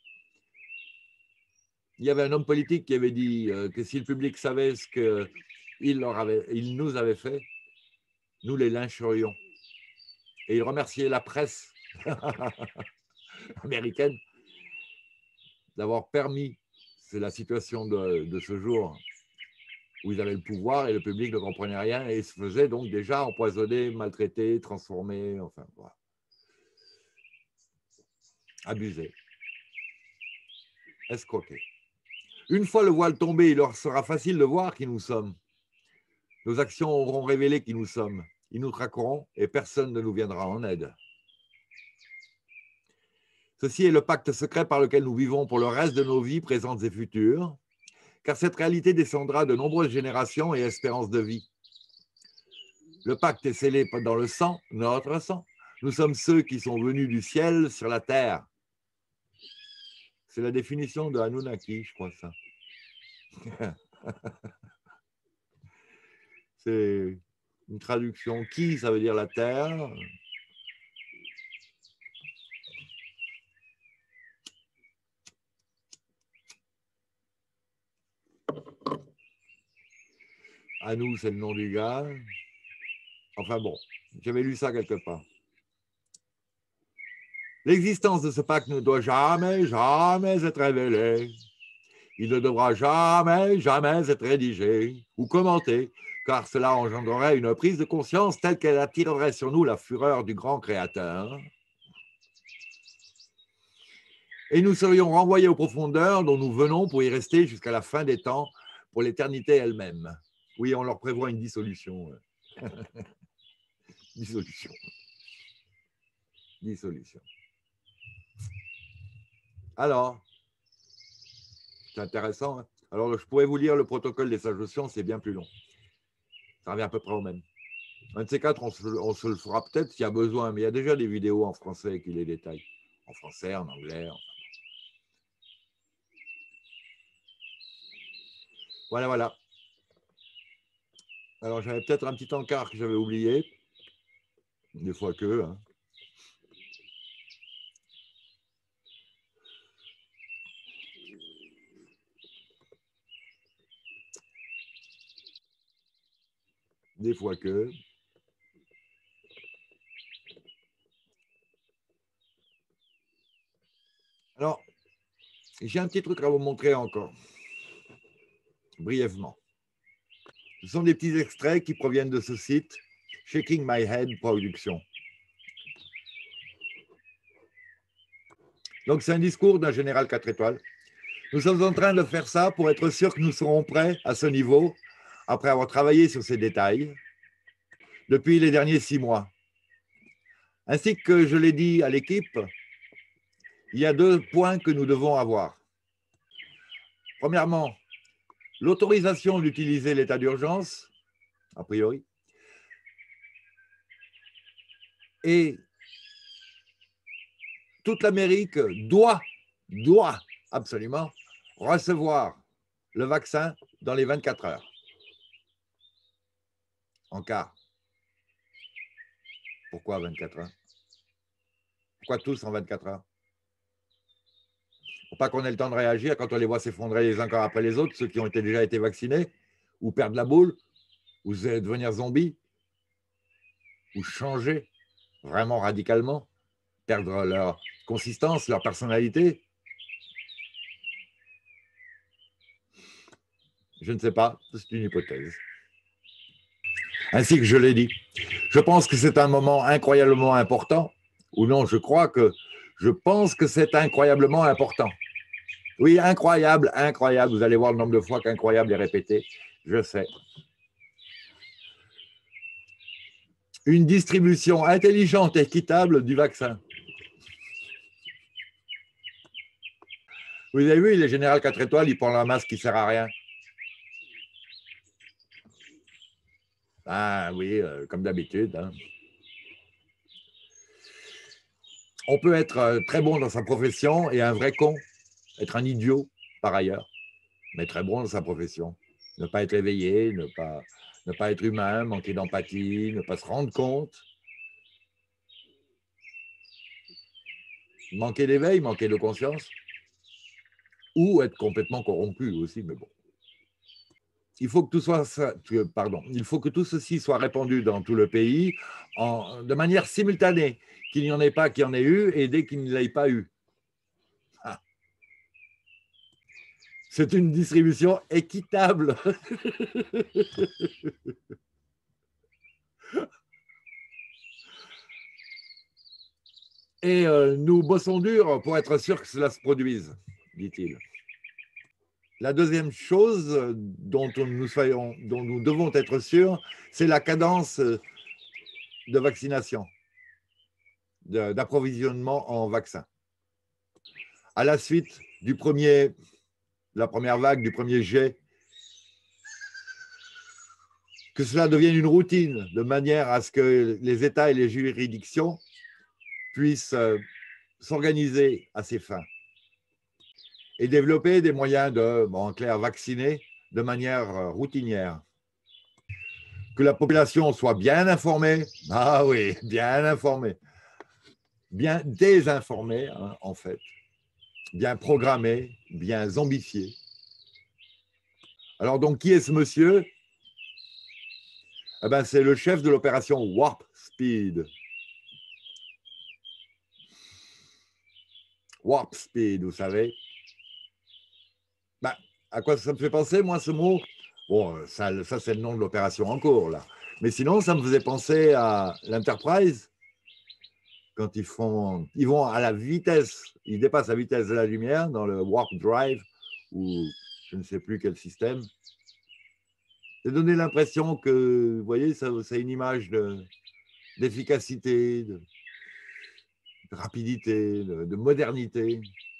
A: Il y avait un homme politique qui avait dit que si le public savait ce qu'il nous avait fait, nous les lyncherions. Et il remerciait la presse américaine d'avoir permis, c'est la situation de ce jour, où ils avaient le pouvoir et le public ne comprenait rien et se faisait donc déjà empoisonner, maltraiter, transformer, enfin voilà. Abuser, escroquer. Une fois le voile tombé, il leur sera facile de voir qui nous sommes. Nos actions auront révélé qui nous sommes. Ils nous traqueront et personne ne nous viendra en aide. Ceci est le pacte secret par lequel nous vivons pour le reste de nos vies présentes et futures, car cette réalité descendra de nombreuses générations et espérances de vie. Le pacte est scellé dans le sang, notre sang. Nous sommes ceux qui sont venus du ciel sur la terre. C'est la définition de Anunnaki, je crois ça. C'est une traduction. Qui, ça veut dire la terre. À nous, c'est le nom du gars. Enfin bon, j'avais lu ça quelque part. L'existence de ce pacte ne doit jamais, jamais être révélée. Il ne devra jamais, jamais être rédigé ou commenté, car cela engendrerait une prise de conscience telle qu'elle attirerait sur nous la fureur du grand Créateur. Et nous serions renvoyés aux profondeurs dont nous venons pour y rester jusqu'à la fin des temps, pour l'éternité elle-même. Oui, on leur prévoit une dissolution. Dissolution. Dissolution. Alors, c'est intéressant. Hein. Alors, je pourrais vous lire le protocole des sages océans, c'est bien plus long. Ça revient à peu près au même. Un de ces quatre, on se le fera peut-être s'il y a besoin, mais il y a déjà des vidéos en français qui les détaillent. En français, en anglais. Enfin. Voilà, voilà. Alors, j'avais peut-être un petit encart que j'avais oublié. Des fois que. Hein. Des fois que. Alors, j'ai un petit truc à vous montrer encore, brièvement. Ce sont des petits extraits qui proviennent de ce site, Shaking My Head Production. Donc, c'est un discours d'un général 4 étoiles. Nous sommes en train de faire ça pour être sûr que nous serons prêts à ce niveau, après avoir travaillé sur ces détails, depuis les derniers 6 mois. Ainsi que je l'ai dit à l'équipe, il y a 2 points que nous devons avoir. Premièrement, l'autorisation d'utiliser l'état d'urgence, a priori, et toute l'Amérique doit absolument recevoir le vaccin dans les 24 heures. En cas. Pourquoi 24 heures? Pourquoi tous en 24 heures? Pour pas qu'on ait le temps de réagir quand on les voit s'effondrer les uns après les autres, ceux qui ont déjà été vaccinés, ou perdre la boule, ou devenir zombies, ou changer vraiment radicalement, perdre leur consistance, leur personnalité. Je ne sais pas, c'est une hypothèse. Ainsi que je l'ai dit, je pense que c'est un moment incroyablement important, ou non, je pense que c'est incroyablement important. Oui, incroyable, incroyable. Vous allez voir le nombre de fois qu'incroyable est répété. Je sais. Une distribution intelligente et équitable du vaccin. Vous avez vu, il est général 4 étoiles, il prend un masque qui ne sert à rien. Ah oui, comme d'habitude. Hein. On peut être très bon dans sa profession et un vrai con, être un idiot par ailleurs, mais très bon dans sa profession. Ne pas être éveillé, ne pas être humain, manquer d'empathie, ne pas se rendre compte. Manquer d'éveil, manquer de conscience. Ou être complètement corrompu aussi, mais bon. Il faut que il faut que tout ceci soit répandu dans tout le pays de manière simultanée, qu'il n'y en ait pas qui en ait eu et dès qu'il ne l'ait pas eu. Ah. C'est une distribution équitable. Et nous bossons dur pour être sûrs que cela se produise, dit-il. La deuxième chose dont nous devons être sûrs, c'est la cadence de vaccination, d'approvisionnement en vaccins. À la suite la première vague, du premier jet, que cela devienne une routine, de manière à ce que les États et les juridictions puissent s'organiser à ces fins et développer des moyens en clair, vacciner de manière routinière. Que la population soit bien informée, ah oui, bien informée, bien désinformée, hein, en fait, bien programmée, bien zombifiée. Alors donc, qui est ce monsieur? Eh ben, c'est le chef de l'opération Warp Speed. Warp Speed, vous savez. Ben, à quoi ça me fait penser, moi, ce mot? Bon, ça c'est le nom de l'opération en cours, là. Mais sinon, ça me faisait penser à l'Enterprise, quand ils vont à la vitesse, ils dépassent la vitesse de la lumière dans le Warp Drive, ou je ne sais plus quel système. C'est donné l'impression que, vous voyez, c'est une image d'efficacité, de rapidité, de modernité.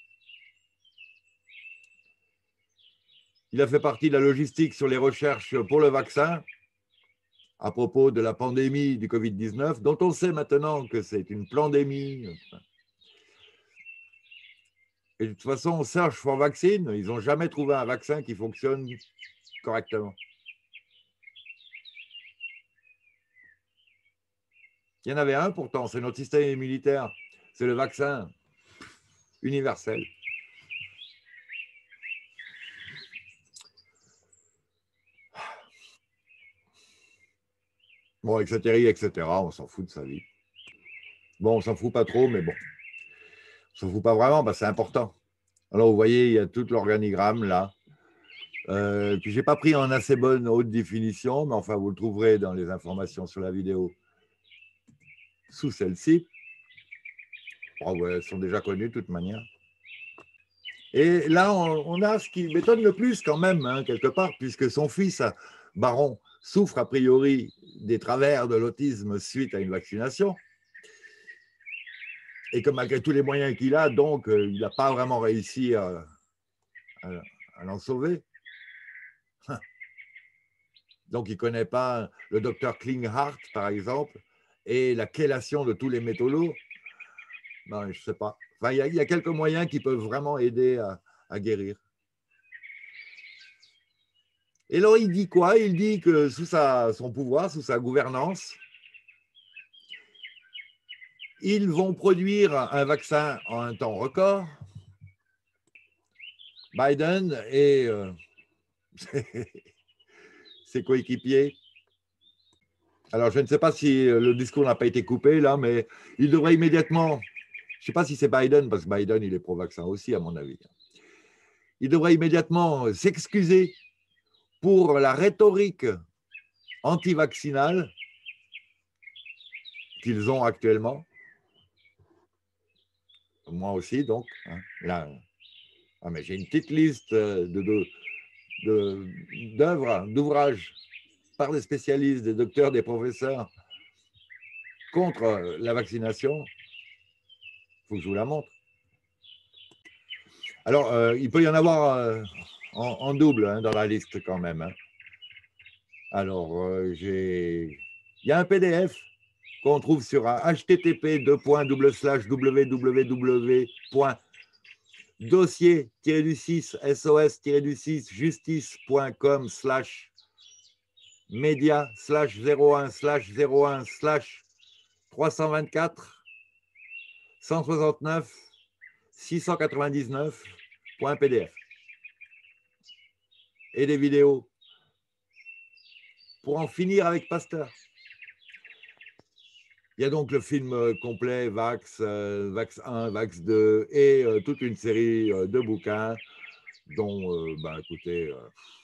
A: Il a fait partie de la logistique sur les recherches pour le vaccin à propos de la pandémie du Covid-19, dont on sait maintenant que c'est une pandémie. Et de toute façon, Search for Vaccine, ils n'ont jamais trouvé un vaccin qui fonctionne correctement. Il y en avait un pourtant, c'est notre système immunitaire, c'est le vaccin universel. Bon, etc., etc., on s'en fout de sa vie. Bon, on s'en fout pas trop, mais bon. On s'en fout pas vraiment, c'est important. Alors, vous voyez, il y a tout l'organigramme là. Que je n'ai pas pris en assez bonne haute définition, mais enfin, vous le trouverez dans les informations sur la vidéo sous celle-ci. Oh, ouais, elles sont déjà connues de toute manière. Et là, on a ce qui m'étonne le plus quand même, hein, quelque part, puisque son fils, Baron, souffre a priori des travers de l'autisme suite à une vaccination. Et que malgré tous les moyens qu'il a, donc, il n'a pas vraiment réussi à l'en sauver. Donc, il ne connaît pas le docteur Klinghardt, par exemple, et la chélation de tous les métaux lourds. Ben, je ne sais pas. Enfin, il y a quelques moyens qui peuvent vraiment aider à guérir. Et alors, il dit quoi? Il dit que sous son pouvoir, sous sa gouvernance, ils vont produire un vaccin en un temps record. Biden et ses coéquipiers. Alors, je ne sais pas si le discours n'a pas été coupé là, mais il devrait immédiatement, je ne sais pas si c'est Biden, parce que Biden, il est pro-vaccin aussi, à mon avis. Il devrait immédiatement s'excuser pour la rhétorique anti-vaccinale qu'ils ont actuellement. Moi aussi, donc. Hein, là, mais j'ai une petite liste d'œuvres, d'ouvrages par des spécialistes, des docteurs, des professeurs contre la vaccination. Il faut que je vous la montre. Alors, il peut y en avoir en double hein, dans la liste quand même. Hein. Alors, il y a un PDF qu'on trouve sur http://dossier-601/01/369-699.pdf et des vidéos pour en finir avec Pasteur. Il y a donc le film complet Vax, Vax 1, Vax 2 et toute une série de bouquins dont, écoutez,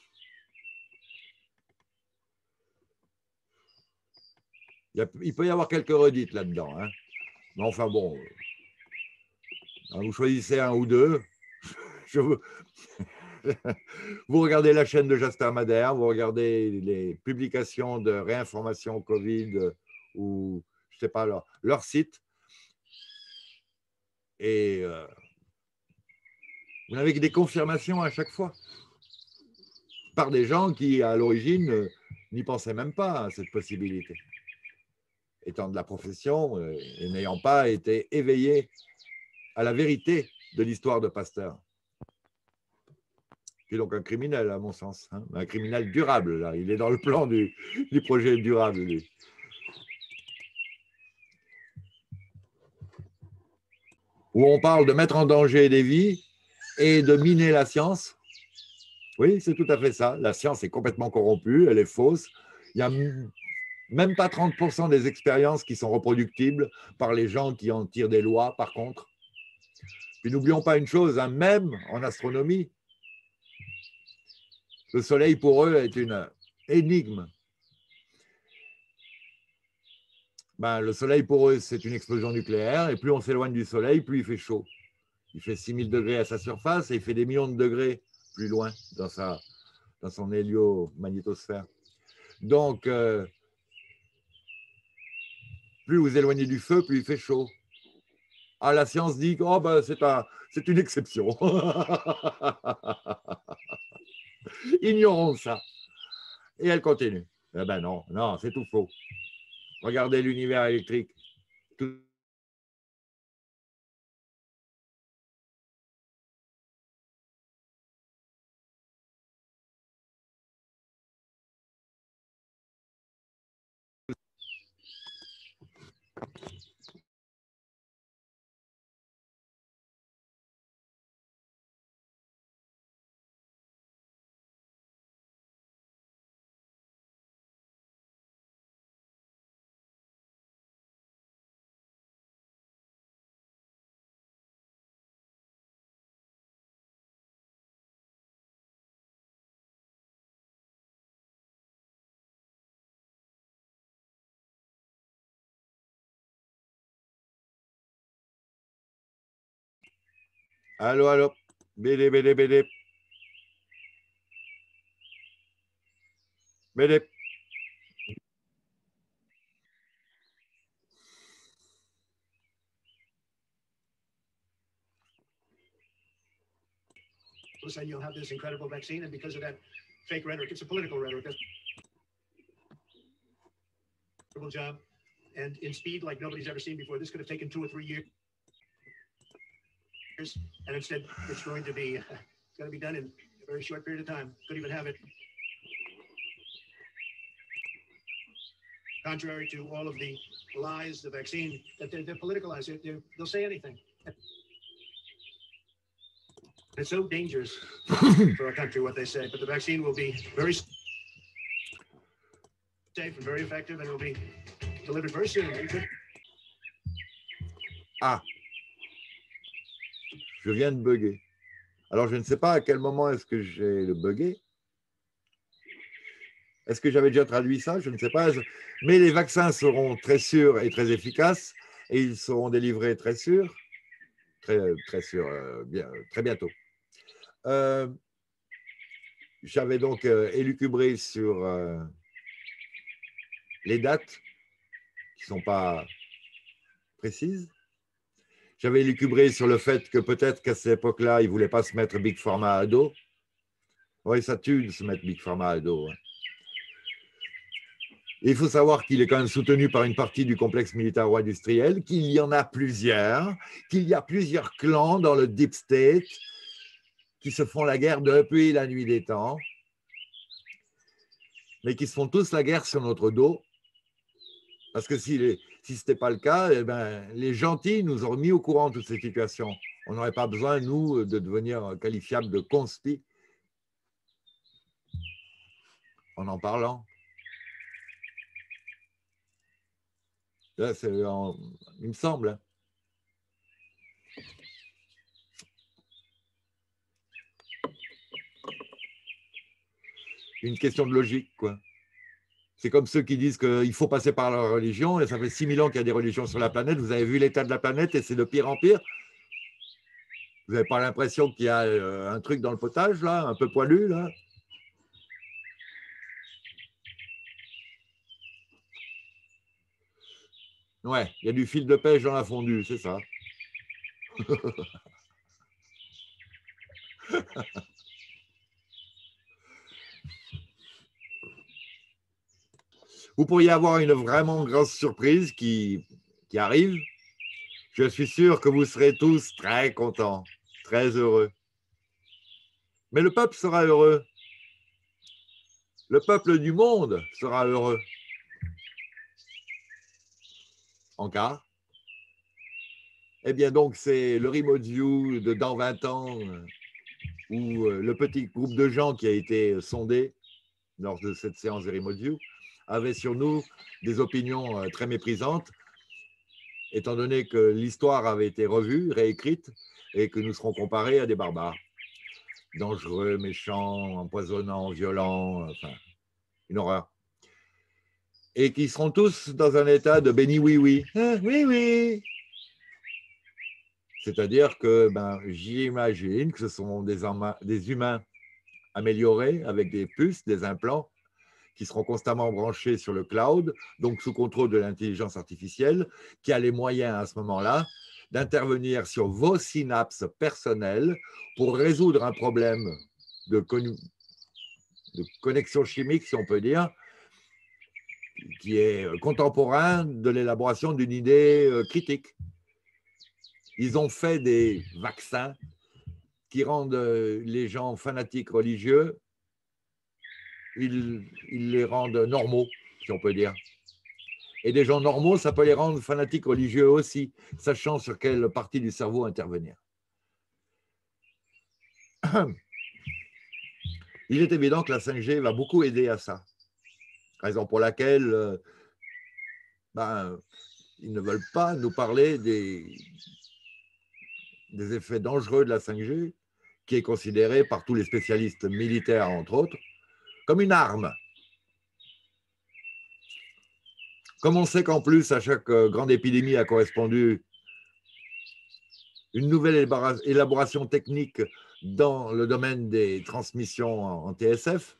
A: il peut y avoir quelques redites là-dedans. Hein. Mais enfin bon, vous choisissez un ou deux. Vous regardez la chaîne de Jasper Madère, vous regardez les publications de réinformation Covid ou, je ne sais pas, leur site. Et vous n'avez que des confirmations à chaque fois par des gens qui, à l'origine, n'y pensaient même pas à cette possibilité. Étant de la profession et n'ayant pas été éveillés à la vérité de l'histoire de Pasteur. Qui est donc un criminel, à mon sens. Hein, un criminel durable, là. Il est dans le plan du projet durable, lui. Où on parle de mettre en danger des vies et de miner la science. Oui, c'est tout à fait ça. La science est complètement corrompue, elle est fausse. Il y a Même pas 30% des expériences qui sont reproductibles par les gens qui en tirent des lois, par contre. Puis n'oublions pas une chose, hein, même en astronomie, le Soleil pour eux est une énigme. Ben, le Soleil pour eux, c'est une explosion nucléaire, et plus on s'éloigne du Soleil, plus il fait chaud. Il fait 6000 degrés à sa surface et il fait des millions de degrés plus loin dans son héliomagnétosphère. Donc, plus vous éloignez du feu, plus il fait chaud. Ah, la science dit que oh, ben, c'est une exception. Ignorons ça. Et elle continue. Eh ben non, non, c'est tout faux. Regardez l'univers électrique. Tout... Allô, allô. BD, BD, BD. BD.
B: And you'll have this incredible vaccine, and because of that fake rhetoric, it's a political rhetoric. That's a job, and in speed like nobody's ever seen before. This could have taken 2 or 3 years, and instead it's going to be done in a very short period of time. Could even have it. Contrary to all of the lies, the vaccine, that they're politicalized. They'll say anything. It's so dangerous for our country, what they say, but the vaccine will be very safe and very effective, and it will be delivered very soon.
A: Ah, je viens de bugger. Alors, je ne sais pas à quel moment est-ce que j'ai le buggé. Est-ce que j'avais déjà traduit ça? Je ne sais pas. Mais les vaccins seront très sûrs et très efficaces, et ils seront délivrés très sûrs, très sûrs, très bientôt. J'avais donc élucubré sur les dates qui ne sont pas précises. J'avais élucubré sur le fait que peut-être qu'à cette époque-là, ils ne voulaient pas se mettre Big Pharma à dos. Oui, ça tue de se mettre Big Pharma à dos. Hein. Il faut savoir qu'il est quand même soutenu par une partie du complexe militaro-industriel, qu'il y en a plusieurs, qu'il y a plusieurs clans dans le Deep State qui se font la guerre depuis la nuit des temps, mais qui se font tous la guerre sur notre dos. Parce que si ce n'était pas le cas, eh ben, les gentils nous auraient mis au courant de toutes ces situations. On n'aurait pas besoin, nous, de devenir qualifiables de conspi en parlant. Là, il me semble. Hein. Une question de logique, quoi. C'est comme ceux qui disent qu'il faut passer par la religion, et ça fait 6000 ans qu'il y a des religions sur la planète. Vous avez vu l'état de la planète et c'est de pire en pire. Vous n'avez pas l'impression qu'il y a un truc dans le potage, là, un peu poilu, là? Ouais, il y a du fil de pêche dans la fondue, c'est ça. Vous pourriez avoir une vraiment grosse surprise qui arrive. Je suis sûr que vous serez tous très contents, très heureux. Mais le peuple sera heureux. Le peuple du monde sera heureux. En cas. Eh bien, donc, c'est le remote view de dans 20 ans où le petit groupe de gens qui a été sondé lors de cette séance de remote view avait sur nous des opinions très méprisantes, étant donné que l'histoire avait été revue, réécrite, et que nous serons comparés à des barbares. Dangereux, méchants, empoisonnants, violents, enfin, une horreur. Et qui seront tous dans un état de béni oui-oui. Oui, oui. C'est-à-dire que j'imagine que ce sont des humains améliorés avec des puces, des implants, qui seront constamment branchés sur le cloud, donc sous contrôle de l'intelligence artificielle, qui a les moyens à ce moment-là d'intervenir sur vos synapses personnelles pour résoudre un problème de connexion chimique, si on peut dire, qui est contemporain de l'élaboration d'une idée critique. Ils ont fait des vaccins qui rendent les gens fanatiques religieux, ils les rendent normaux, si on peut dire. Et des gens normaux, ça peut les rendre fanatiques religieux aussi, sachant sur quelle partie du cerveau intervenir. Il est évident que la 5G va beaucoup aider à ça. Raison pour laquelle ils ne veulent pas nous parler des effets dangereux de la 5G, qui est considérée par tous les spécialistes militaires, entre autres, comme une arme. Comme on sait qu'en plus, à chaque grande épidémie a correspondu une nouvelle élaboration technique dans le domaine des transmissions en TSF,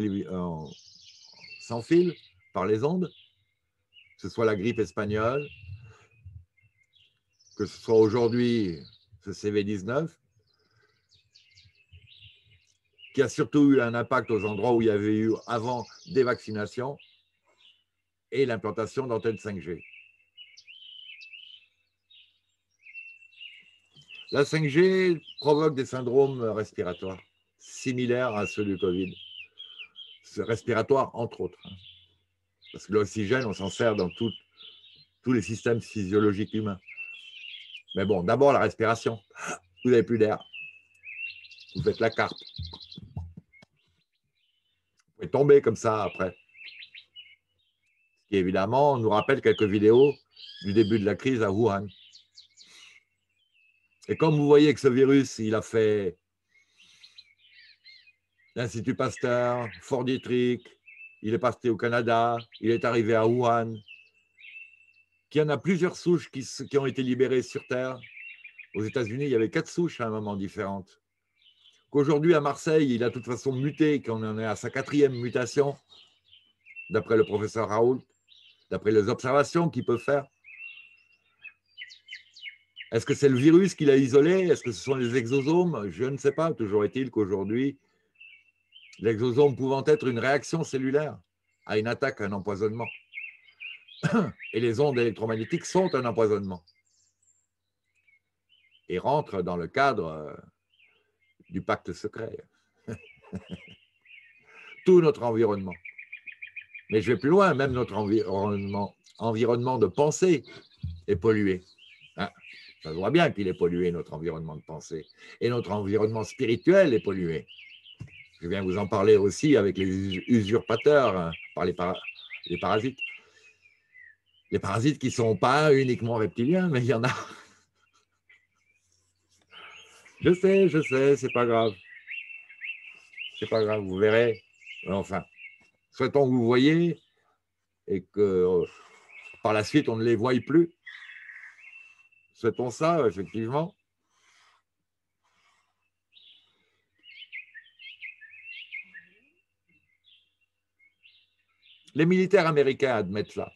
A: sans fil, par les ondes, que ce soit la grippe espagnole, que ce soit aujourd'hui ce CV19, qui a surtout eu un impact aux endroits où il y avait eu avant des vaccinations et l'implantation d'antennes 5G. La 5G provoque des syndromes respiratoires similaires à ceux du Covid. Respiratoires, entre autres. Parce que l'oxygène, on s'en sert dans tous les systèmes physiologiques humains. Mais bon, d'abord la respiration. Vous n'avez plus d'air. Vous faites la carpe. Vous pouvez tomber comme ça après. Ce qui évidemment nous rappelle quelques vidéos du début de la crise à Wuhan. Et comme vous voyez que ce virus, il a fait l'Institut Pasteur, Fort Detrick, il est parti au Canada, il est arrivé à Wuhan, qu'il y en a plusieurs souches qui ont été libérées sur Terre. Aux États-Unis, il y avait 4 souches à un moment différentes. Qu'aujourd'hui, à Marseille, il a de toute façon muté, qu'on en est à sa 4e mutation, d'après le professeur Raoult, d'après les observations qu'il peut faire. Est-ce que c'est le virus qui l'a isolé? Est-ce que ce sont les exosomes? Je ne sais pas. Toujours est-il qu'aujourd'hui, l'exosome pouvant être une réaction cellulaire à une attaque, un empoisonnement. Et les ondes électromagnétiques sont un empoisonnement. Et rentrent dans le cadre du pacte secret. Tout notre environnement. Mais je vais plus loin, même notre environnement de pensée est pollué. Hein? Ça se voit bien qu'il est pollué, notre environnement de pensée. Et notre environnement spirituel est pollué. Je viens vous en parler aussi avec les usurpateurs, hein, par les parasites. Les parasites qui ne sont pas uniquement reptiliens, mais il y en a. Je sais, c'est pas grave. C'est pas grave, vous verrez. Enfin, souhaitons que vous voyez et que par la suite, on ne les voie plus. Souhaitons ça, effectivement. Les militaires américains admettent ça.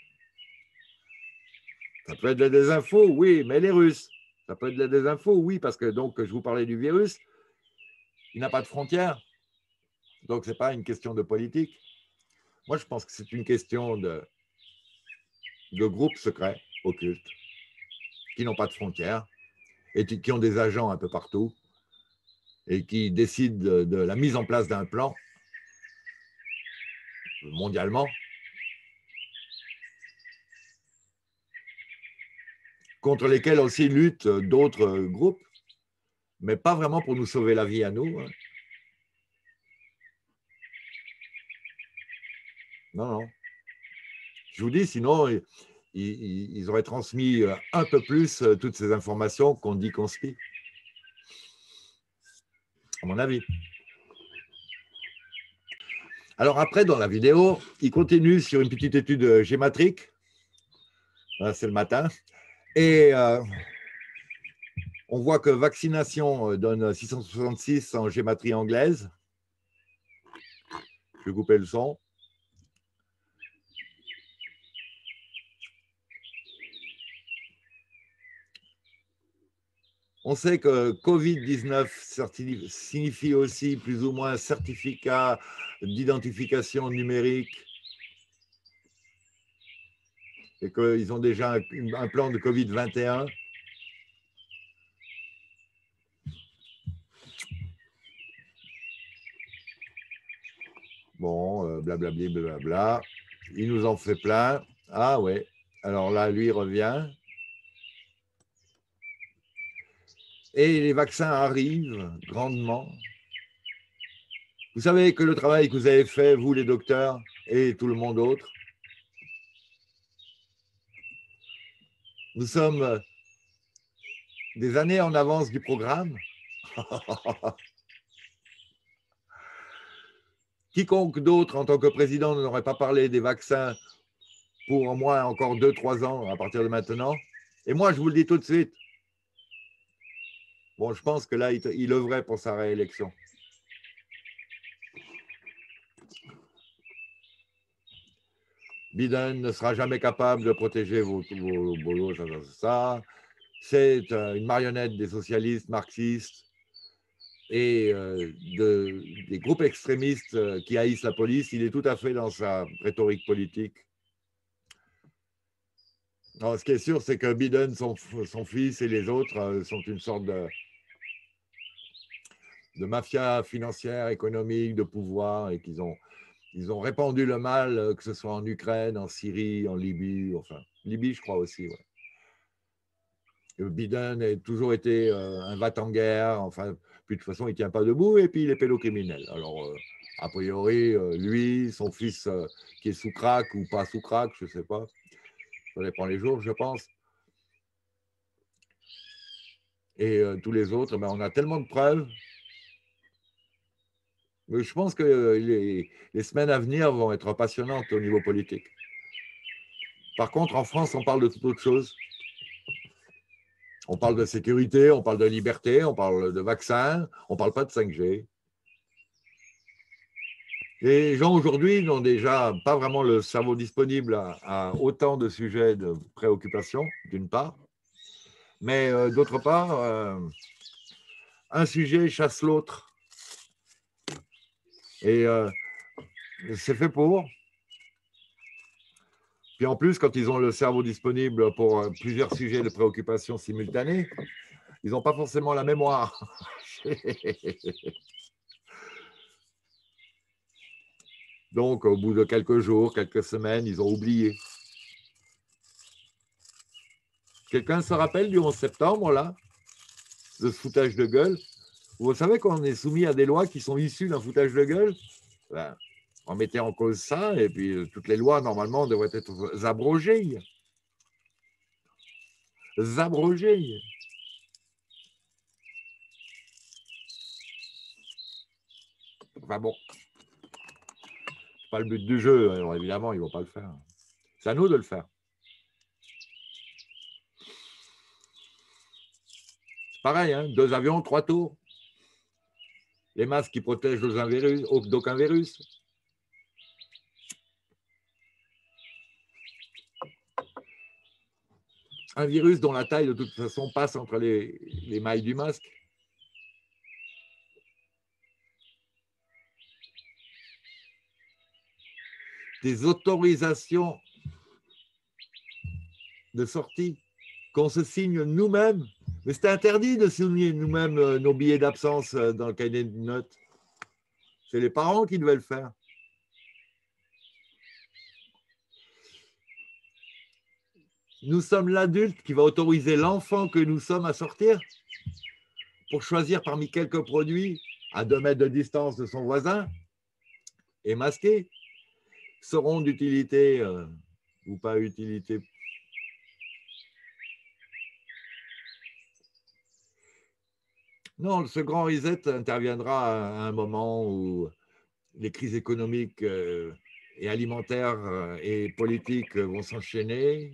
A: Ça peut être de la désinfo, oui, mais les Russes, ça peut être de la désinfo, oui, parce que donc je vous parlais du virus, il n'a pas de frontières, donc ce n'est pas une question de politique. Moi, je pense que c'est une question de groupes secrets, occultes, qui n'ont pas de frontières et qui ont des agents un peu partout et qui décident de la mise en place d'un plan mondialement contre lesquels aussi luttent d'autres groupes, mais pas vraiment pour nous sauver la vie à nous. Hein. Non, non. Je vous dis, sinon, ils auraient transmis un peu plus toutes ces informations qu'on dit qu'on spie. À mon avis. Alors après, dans la vidéo, il continue sur une petite étude gématrique. C'est le matin. Et on voit que vaccination donne 666 en gématrie anglaise. Je vais couper le son. On sait que Covid-19 signifie aussi plus ou moins certificat d'identification numérique et qu'ils ont déjà un plan de Covid-21. Bon, blablabli, blablabla. Il nous en fait plein. Ah ouais. Alors là, lui revient. Et les vaccins arrivent grandement. Vous savez que le travail que vous avez fait, vous les docteurs et tout le monde d'autre, nous sommes des années en avance du programme. Quiconque d'autre, en tant que président, n'aurait pas parlé des vaccins pour au moins encore 2-3 ans à partir de maintenant. Et moi, je vous le dis tout de suite. Bon, je pense que là, il œuvrait pour sa réélection. Biden ne sera jamais capable de protéger vos boulots, ça. C'est une marionnette des socialistes marxistes et des groupes extrémistes qui haïssent la police. Il est tout à fait dans sa rhétorique politique. Alors, ce qui est sûr, c'est que Biden, son fils et les autres sont une sorte de mafia financière, économique, de pouvoir, et qu'ils ont répandu le mal, que ce soit en Ukraine, en Syrie, en Libye, enfin, Libye, je crois aussi, ouais. Biden a toujours été un va-t-en-guerre, enfin, puis de toute façon, il ne tient pas debout, et puis il est pédocriminel. Alors, a priori, lui, son fils qui est sous crack ou pas sous crack, je ne sais pas, ça dépend les jours, je pense. Et tous les autres, ben, on a tellement de preuves. Mais je pense que les semaines à venir vont être passionnantes au niveau politique. Par contre, en France, on parle de toute autre chose. On parle de sécurité, on parle de liberté, on parle de vaccins, on ne parle pas de 5G. Les gens aujourd'hui n'ont déjà pas vraiment le cerveau disponible à autant de sujets de préoccupation, d'une part. Mais d'autre part, un sujet chasse l'autre. Et c'est fait pour. Puis en plus, quand ils ont le cerveau disponible pour plusieurs sujets de préoccupation simultanés, ils n'ont pas forcément la mémoire. Donc, au bout de quelques jours, quelques semaines, ils ont oublié. Quelqu'un se rappelle du 11 septembre, là, de ce foutage de gueule? Vous savez qu'on est soumis à des lois qui sont issues d'un foutage de gueule? Ben, on mettait en cause ça, et puis toutes les lois, normalement, devraient être abrogées. Abrogées. Enfin bon, c'est pas le but du jeu, alors évidemment, ils ne vont pas le faire. C'est à nous de le faire. C'est pareil, hein, 2 avions, 3 tours. Les masques qui protègent d'aucun virus. Un virus dont la taille, de toute façon, passe entre les mailles du masque. Des autorisations de sortie qu'on se signe nous-mêmes. Mais c'est interdit de signer nous-mêmes nos billets d'absence dans le cahier de notes. C'est les parents qui devaient le faire. Nous sommes l'adulte qui va autoriser l'enfant que nous sommes à sortir pour choisir parmi quelques produits à 2 mètres de distance de son voisin et masqués seront d'utilité ou pas utilité. Non, ce grand reset interviendra à un moment où les crises économiques et alimentaires et politiques vont s'enchaîner,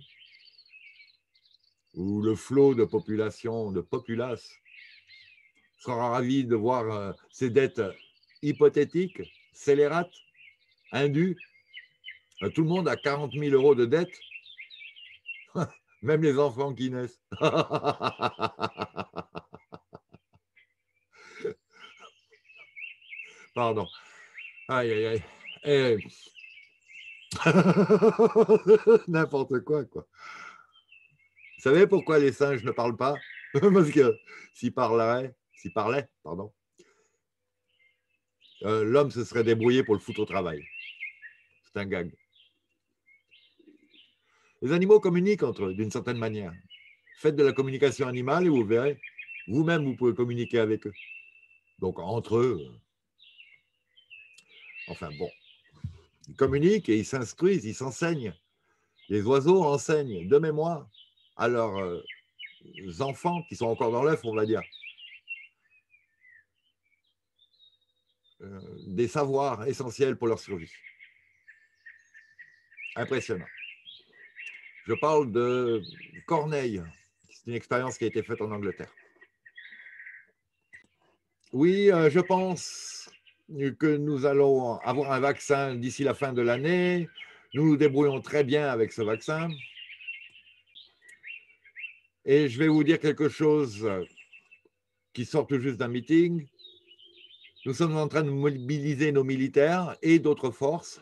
A: où le flot de population, de populace, sera ravi de voir ces dettes hypothétiques, scélérates, indues. Tout le monde a 40 000 € de dettes, même les enfants qui naissent. Pardon. Aïe, aïe, aïe. Eh, n'importe quoi, quoi. Vous savez pourquoi les singes ne parlent pas? Parce que s'ils parlaient, pardon, l'homme se serait débrouillé pour le foutre au travail. C'est un gag. Les animaux communiquent entre eux d'une certaine manière. Faites de la communication animale et vous verrez, vous-même, vous pouvez communiquer avec eux. Donc, entre eux, enfin bon, ils communiquent et ils s'instruisent, ils s'enseignent. Les oiseaux enseignent de mémoire à leurs enfants qui sont encore dans l'œuf, on va dire, des savoirs essentiels pour leur survie. Impressionnant. Je parle de Corneille. C'est une expérience qui a été faite en Angleterre. Oui, je pense que nous allons avoir un vaccin d'ici la fin de l'année. Nous nous débrouillons très bien avec ce vaccin. Et je vais vous dire quelque chose qui sort tout juste d'un meeting. Nous sommes en train de mobiliser nos militaires et d'autres forces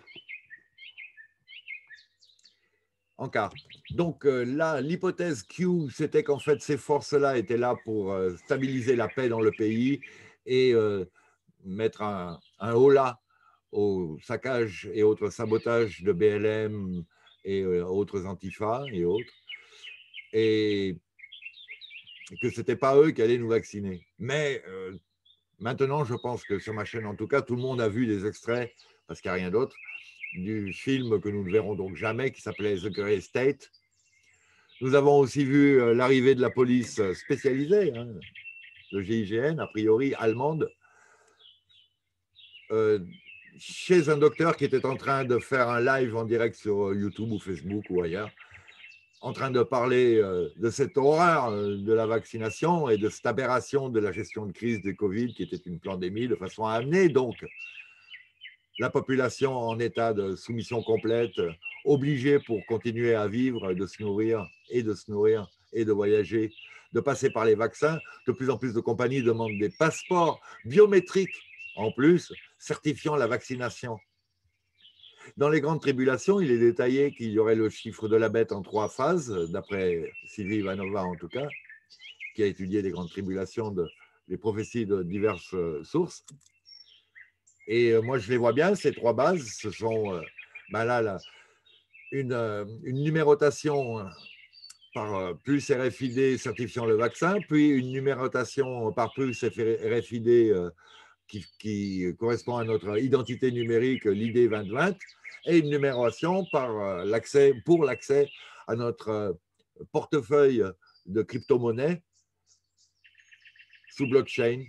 A: en carte. Donc là, l'hypothèse Q, c'était qu'en fait, ces forces-là étaient là pour stabiliser la paix dans le pays et mettre un holà au saccage et autres sabotages de BLM et autres antifas et autres. Et que ce n'était pas eux qui allaient nous vacciner. Mais maintenant, je pense que sur ma chaîne, en tout cas, tout le monde a vu des extraits, parce qu'il n'y a rien d'autre, du film que nous ne verrons donc jamais, qui s'appelait The Grey State. Nous avons aussi vu l'arrivée de la police spécialisée, hein, le GIGN, a priori allemande, chez un docteur qui était en train de faire un live en direct sur YouTube ou Facebook ou ailleurs, en train de parler de cette horreur de la vaccination et de cette aberration de la gestion de crise de Covid qui était une pandémie, de façon à amener donc la population en état de soumission complète, obligée pour continuer à vivre, de se nourrir et de voyager, de passer par les vaccins. De plus en plus de compagnies demandent des passeports biométriques en plus, certifiant la vaccination. Dans les grandes tribulations, il est détaillé qu'il y aurait le chiffre de la bête en 3 phases, d'après Sylvie Ivanova en tout cas, qui a étudié les grandes tribulations, les prophéties de diverses sources. Et moi, je les vois bien, ces 3 bases. Ce sont là, une numérotation par plus RFID certifiant le vaccin, puis une numérotation par plus RFID qui correspond à notre identité numérique, l'ID 2020, et une numération par pour l'accès à notre portefeuille de crypto-monnaie sous blockchain.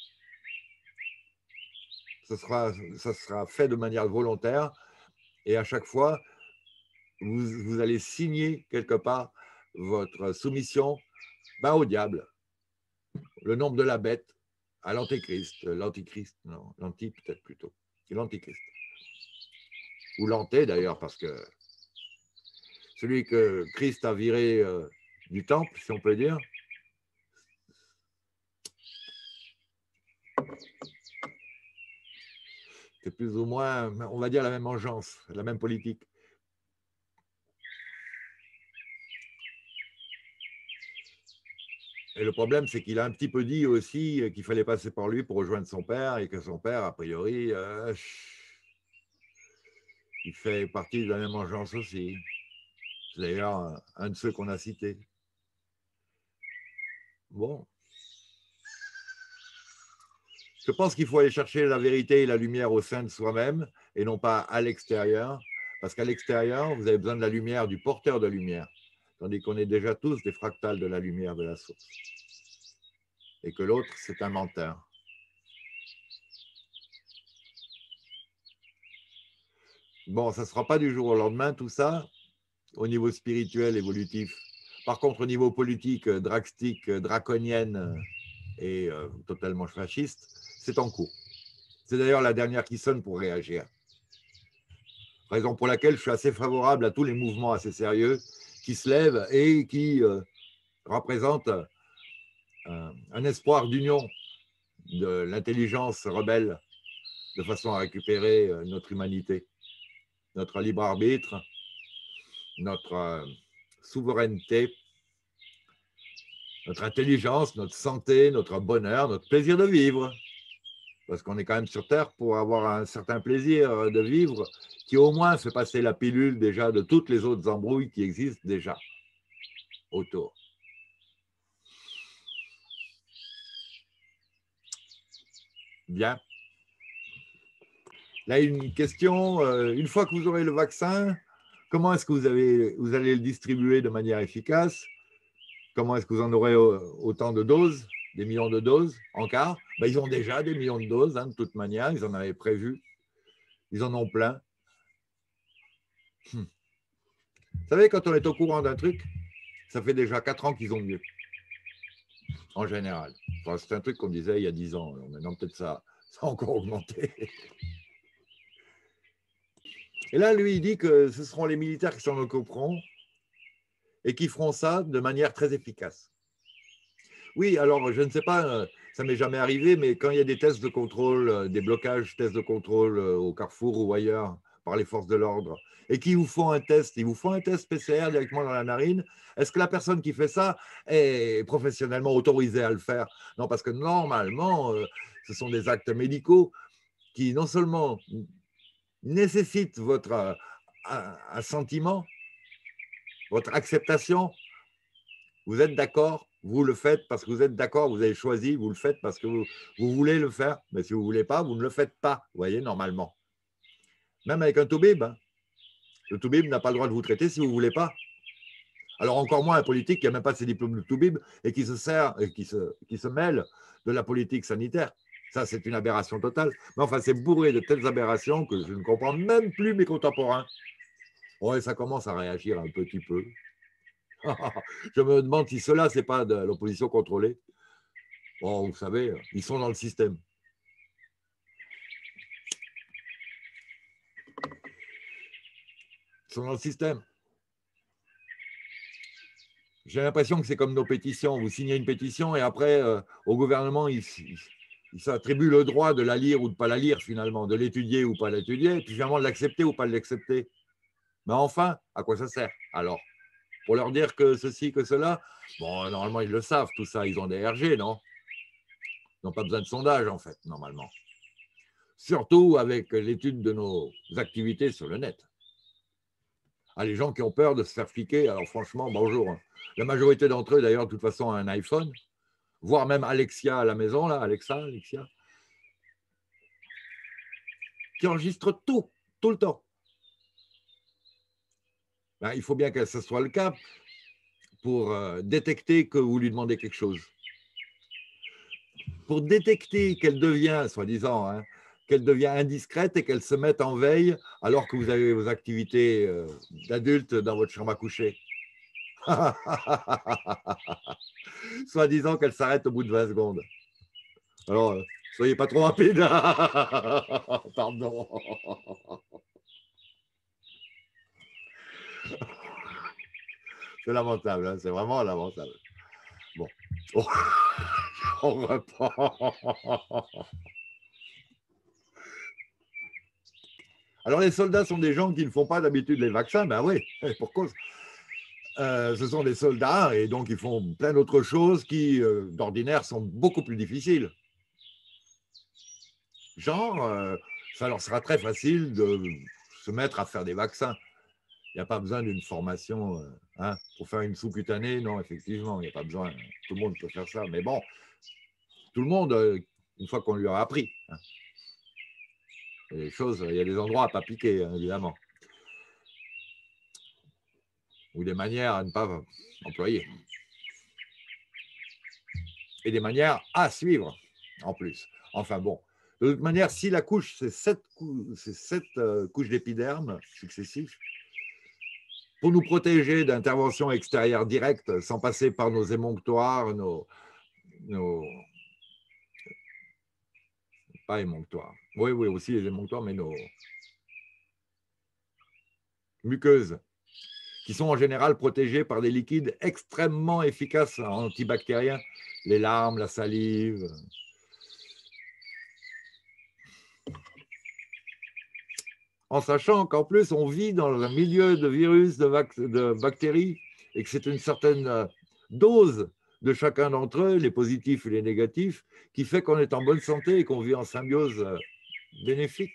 A: Ça sera fait de manière volontaire et à chaque fois, vous allez signer quelque part votre soumission au diable, le nombre de la bête, à l'antéchrist, non, l'anti peut-être plutôt, l'antéchrist. Ou l'anté d'ailleurs, parce que celui que Christ a viré du temple, si on peut dire, c'est plus ou moins, on va dire, la même engeance, la même politique. Et le problème, c'est qu'il a un petit peu dit aussi qu'il fallait passer par lui pour rejoindre son père et que son père, a priori, il fait partie de la même engeance aussi. C'est d'ailleurs un de ceux qu'on a cités. Bon. Je pense qu'il faut aller chercher la vérité et la lumière au sein de soi-même et non pas à l'extérieur, Parce qu'à l'extérieur, vous avez besoin de la lumière, du porteur de lumière, tandis qu'on est déjà tous des fractales de la lumière de la source. Et que l'autre, c'est un menteur. Bon, ça ne sera pas du jour au lendemain, tout ça, au niveau spirituel, évolutif. Par contre, au niveau politique, drastique, draconienne et totalement fasciste, c'est en cours. C'est d'ailleurs la dernière qui sonne pour réagir. Raison pour laquelle je suis assez favorable à tous les mouvements assez sérieux qui se lèvent et qui représentent un espoir d'union de l'intelligence rebelle de façon à récupérer notre humanité, notre libre arbitre, notre souveraineté, notre intelligence, notre santé, notre bonheur, notre plaisir de vivre. Parce qu'on est quand même sur Terre pour avoir un certain plaisir de vivre qui au moins fait passer la pilule déjà de toutes les autres embrouilles qui existent déjà autour. Bien. Là, une question, une fois que vous aurez le vaccin, comment est-ce que vous allez le distribuer de manière efficace? Comment est-ce que vous en aurez autant de doses, des millions de doses en quart? Ben, ils ont déjà des millions de doses, hein, de toute manière, ils en avaient prévu. Ils en ont plein. Vous savez, quand on est au courant d'un truc, ça fait déjà 4 ans qu'ils ont mieux, en général. Enfin, c'est un truc qu'on disait il y a 10 ans. Alors maintenant, peut-être ça a encore augmenté. Et là, lui, il dit que ce seront les militaires qui s'en occuperont et qui feront ça de manière très efficace. Oui, alors, je ne sais pas, ça m'est jamais arrivé, mais quand il y a des tests de contrôle, des blocages, tests de contrôle au Carrefour ou ailleurs par les forces de l'ordre, et qui vous font un test, ils vous font un test PCR directement dans la narine, est-ce que la personne qui fait ça est professionnellement autorisée à le faire? Non, parce que normalement, ce sont des actes médicaux qui non seulement nécessitent votre assentiment, votre acceptation, vous êtes d'accord, vous le faites parce que vous êtes d'accord, vous avez choisi, vous le faites parce que vous voulez le faire. Mais si vous ne voulez pas, vous ne le faites pas, vous voyez, normalement. Même avec un toubib, hein. Le toubib n'a pas le droit de vous traiter si vous ne voulez pas. Alors encore moins un politique qui n'a même pas ses diplômes de toubib et qui se sert et qui se mêle de la politique sanitaire. Ça, c'est une aberration totale. Mais enfin, c'est bourré de telles aberrations que je ne comprends même plus mes contemporains. Ouais, ça commence à réagir un petit peu. Je me demande si cela, ce n'est pas de l'opposition contrôlée. Bon, vous savez, ils sont dans le système. Ils sont dans le système. J'ai l'impression que c'est comme nos pétitions. Vous signez une pétition et après, au gouvernement, il s'attribue le droit de la lire ou de ne pas la lire finalement, de l'étudier ou pas l'étudier, et puis finalement de l'accepter ou pas de l'accepter. Mais enfin, à quoi ça sert alors? Pour leur dire que ceci, que cela? Bon, normalement, ils le savent, tout ça. Ils ont des RG, non? Ils n'ont pas besoin de sondage, en fait, normalement. Surtout avec l'étude de nos activités sur le net. Ah, les gens qui ont peur de se faire fliquer, alors franchement, bonjour. La majorité d'entre eux, d'ailleurs, de toute façon, a un iPhone, voire même Alexia à la maison, là, Alexia, qui enregistre tout le temps. Ben, il faut bien que ce soit le cas pour détecter que vous lui demandez quelque chose. Pour détecter qu'elle devient, soi-disant, hein, qu'elle devient indiscrète et qu'elle se mette en veille alors que vous avez vos activités d'adulte dans votre chambre à coucher. Soi-disant qu'elle s'arrête au bout de 20 secondes. Alors, soyez pas trop rapide. Pardon. C'est lamentable, hein, c'est vraiment lamentable. Bon. Oh. On reprend. Alors, les soldats sont des gens qui ne font pas d'habitude les vaccins. Ben oui, pour cause. Ce sont des soldats et donc ils font plein d'autres choses qui, d'ordinaire, sont beaucoup plus difficiles. Genre, ça leur sera très facile de se mettre à faire des vaccins. Il n'y a pas besoin d'une formation hein, pour faire une sous-cutanée. Non, effectivement, il n'y a pas besoin. Tout le monde peut faire ça. Mais bon, tout le monde, une fois qu'on lui a appris. Hein. Il y a des choses, il y a des endroits à ne pas piquer, hein, évidemment. ou des manières à ne pas employer. Et des manières à suivre, en plus. Enfin bon, de toute manière, si la couche, c'est 7 couches d'épiderme successives, pour nous protéger d'interventions extérieures directes, sans passer par nos émonctoires, pas émonctoires, oui, aussi les émonctoires, mais nos muqueuses, qui sont en général protégées par des liquides extrêmement efficaces antibactériens, les larmes, la salive. En sachant qu'en plus, on vit dans un milieu de virus, de bactéries, et que c'est une certaine dose de chacun d'entre eux, les positifs et les négatifs, qui fait qu'on est en bonne santé et qu'on vit en symbiose bénéfique.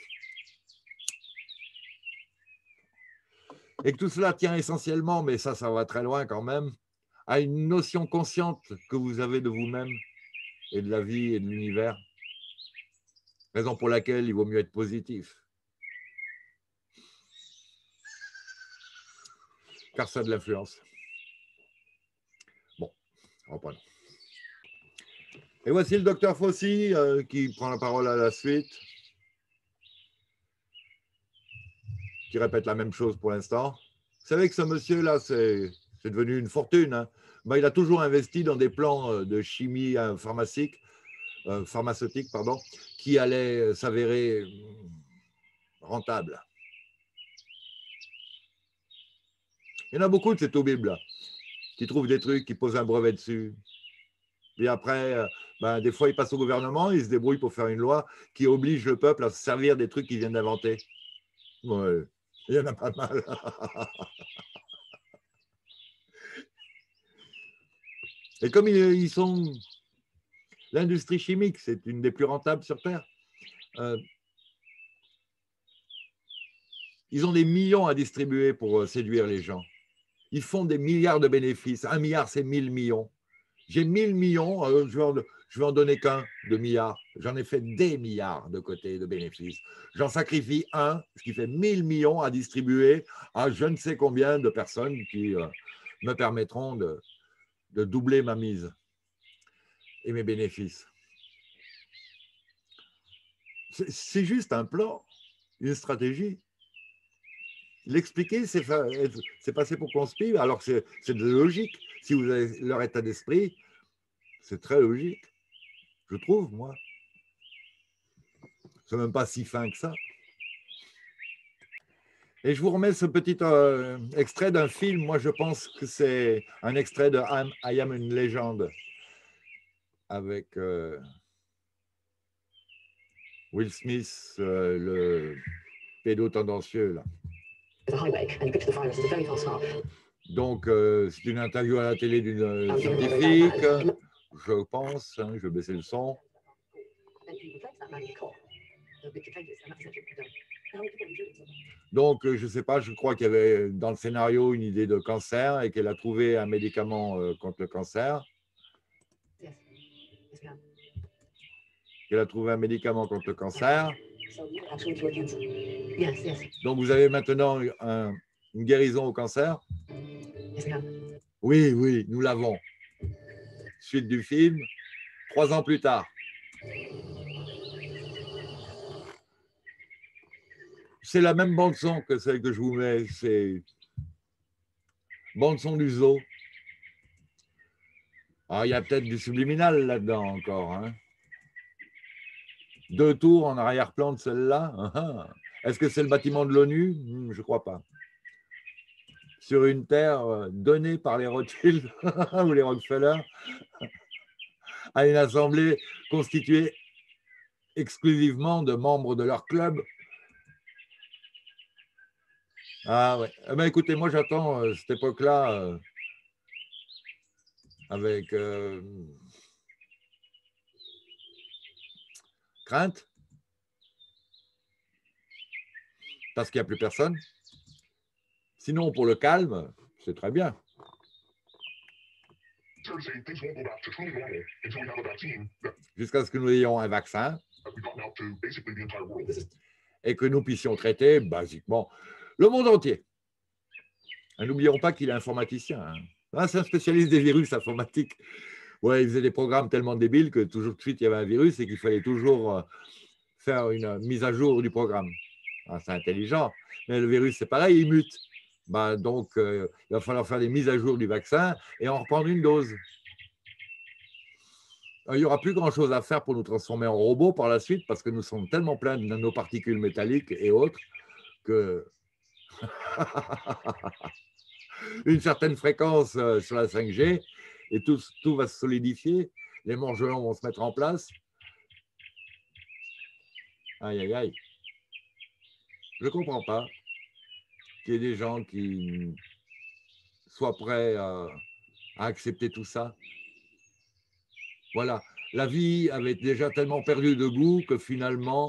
A: Et que tout cela tient essentiellement, mais ça va très loin quand même, à une notion consciente que vous avez de vous-même et de la vie et de l'univers. Raison pour laquelle il vaut mieux être positif. Car ça a de l'influence. Bon, reprenons. Et voici le docteur Fauci qui prend la parole à la suite, qui répète la même chose pour l'instant. Vous savez que ce monsieur-là, c'est devenu une fortune. Hein. Ben, il a toujours investi dans des plans de chimie pharmaceutique, qui allaient s'avérer rentables. Il y en a beaucoup de ces taupes-là qui trouvent des trucs, qui posent un brevet dessus. Et après, des fois, ils passent au gouvernement, ils se débrouillent pour faire une loi qui oblige le peuple à se servir des trucs qu'ils viennent d'inventer. Ouais, il y en a pas mal. Et comme ils sont... L'industrie chimique, c'est une des plus rentables sur Terre. Ils ont des millions à distribuer pour séduire les gens. Ils font des milliards de bénéfices. 1 milliard, c'est 1000 millions. J'ai 1000 millions, je vais en donner qu'un de milliards. J'en ai fait des milliards de côté de bénéfices. J'en sacrifie un, ce qui fait 1000 millions à distribuer à je ne sais combien de personnes qui me permettront de doubler ma mise et mes bénéfices. C'est juste un plan, une stratégie. L'expliquer, c'est passer pour conspire, alors que c'est de logique. Si vous avez leur état d'esprit, c'est très logique, je trouve, moi. C'est même pas si fin que ça. Et je vous remets ce petit extrait d'un film. Moi, je pense que c'est un extrait de I Am une légende avec Will Smith, le pédo tendancieux, là. Donc, c'est une interview à la télé d'une scientifique, je pense. Hein, je vais baisser le son. Donc, je ne sais pas, je crois qu'il y avait dans le scénario une idée de cancer et qu'elle a trouvé un médicament contre le cancer. Qu'elle a trouvé un médicament contre le cancer. Donc, vous avez maintenant une guérison au cancer? Oui, nous l'avons. Suite du film, 3 ans plus tard. C'est la même bande-son que celle que je vous mets. C'est bande-son du zoo. Alors, il y a peut-être du subliminal là-dedans encore. Hein. 2 tours en arrière-plan de celle-là. Est-ce que c'est le bâtiment de l'ONU? Je ne crois pas. Sur une terre donnée par les Rothschild ou les Rockefeller à une assemblée constituée exclusivement de membres de leur club. Ah ouais. Eh ben, écoutez, moi j'attends cette époque-là avec crainte, parce qu'il n'y a plus personne. Sinon, pour le calme, c'est très bien. Jusqu'à ce que nous ayons un vaccin et que nous puissions traiter, basiquement, le monde entier. N'oublions pas qu'il est informaticien. Hein. Ah, c'est un spécialiste des virus informatiques. Ouais, il faisait des programmes tellement débiles que toujours de suite il y avait un virus et qu'il fallait toujours faire une mise à jour du programme. Ah, c'est intelligent, mais le virus c'est pareil, il mute. Bah, donc il va falloir faire des mises à jour du vaccin et en reprendre une dose. Il n'y aura plus grand-chose à faire pour nous transformer en robots par la suite parce que nous sommes tellement pleins de nanoparticules métalliques et autres que une certaine fréquence sur la 5G et tout va se solidifier, les morgelons vont se mettre en place. Aïe, aïe, aïe. Je ne comprends pas qu'il y ait des gens qui soient prêts à accepter tout ça. Voilà, la vie avait déjà tellement perdu de goût que finalement,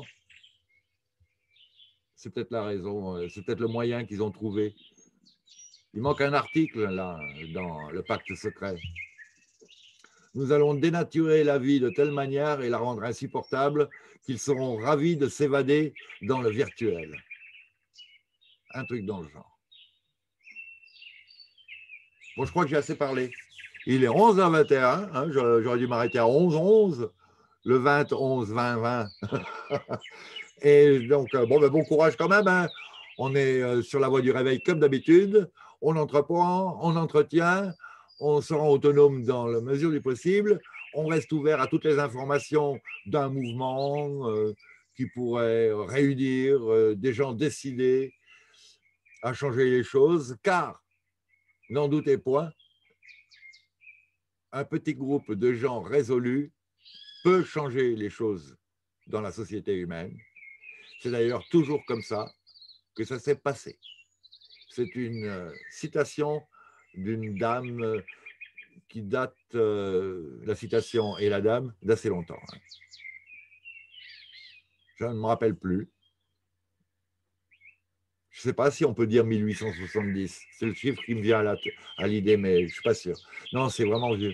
A: c'est peut-être la raison, c'est peut-être le moyen qu'ils ont trouvé. Il manque un article là dans le pacte secret. Nous allons dénaturer la vie de telle manière et la rendre insupportable qu'ils seront ravis de s'évader dans le virtuel. Un truc dans le genre. Bon, je crois que j'ai assez parlé. Il est 11h21, hein, j'aurais dû m'arrêter à 11h11, le 20, 11, 20, 20. Et donc, bon courage quand même. Hein. On est sur la voie du réveil comme d'habitude. On entreprend, on entretient, on se rend autonome dans la mesure du possible. On reste ouvert à toutes les informations d'un mouvement qui pourrait réunir des gens décidés à changer les choses, car, n'en doutez point, un petit groupe de gens résolus peut changer les choses dans la société humaine. C'est d'ailleurs toujours comme ça que ça s'est passé. C'est une citation d'une dame qui date, la citation et la dame, d'assez longtemps. Je ne me rappelle plus. Je ne sais pas si on peut dire 1870. C'est le chiffre qui me vient à l'idée, mais je ne suis pas sûr. Non, c'est vraiment vieux.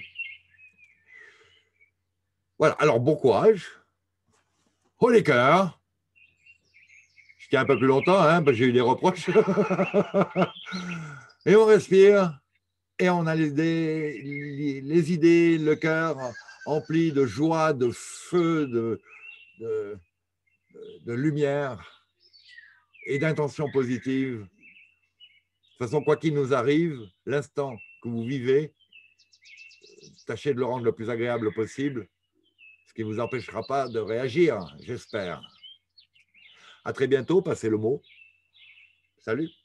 A: Voilà, alors bon courage. Haut les cœurs. Je tiens un peu plus longtemps, hein, parce que j'ai eu des reproches. Et on respire. Et on a les idées, le cœur empli de joie, de feu, de lumière et d'intentions positives. De toute façon, quoi qu'il nous arrive, l'instant que vous vivez, tâchez de le rendre le plus agréable possible, ce qui ne vous empêchera pas de réagir, j'espère. À très bientôt, passez le mot. Salut.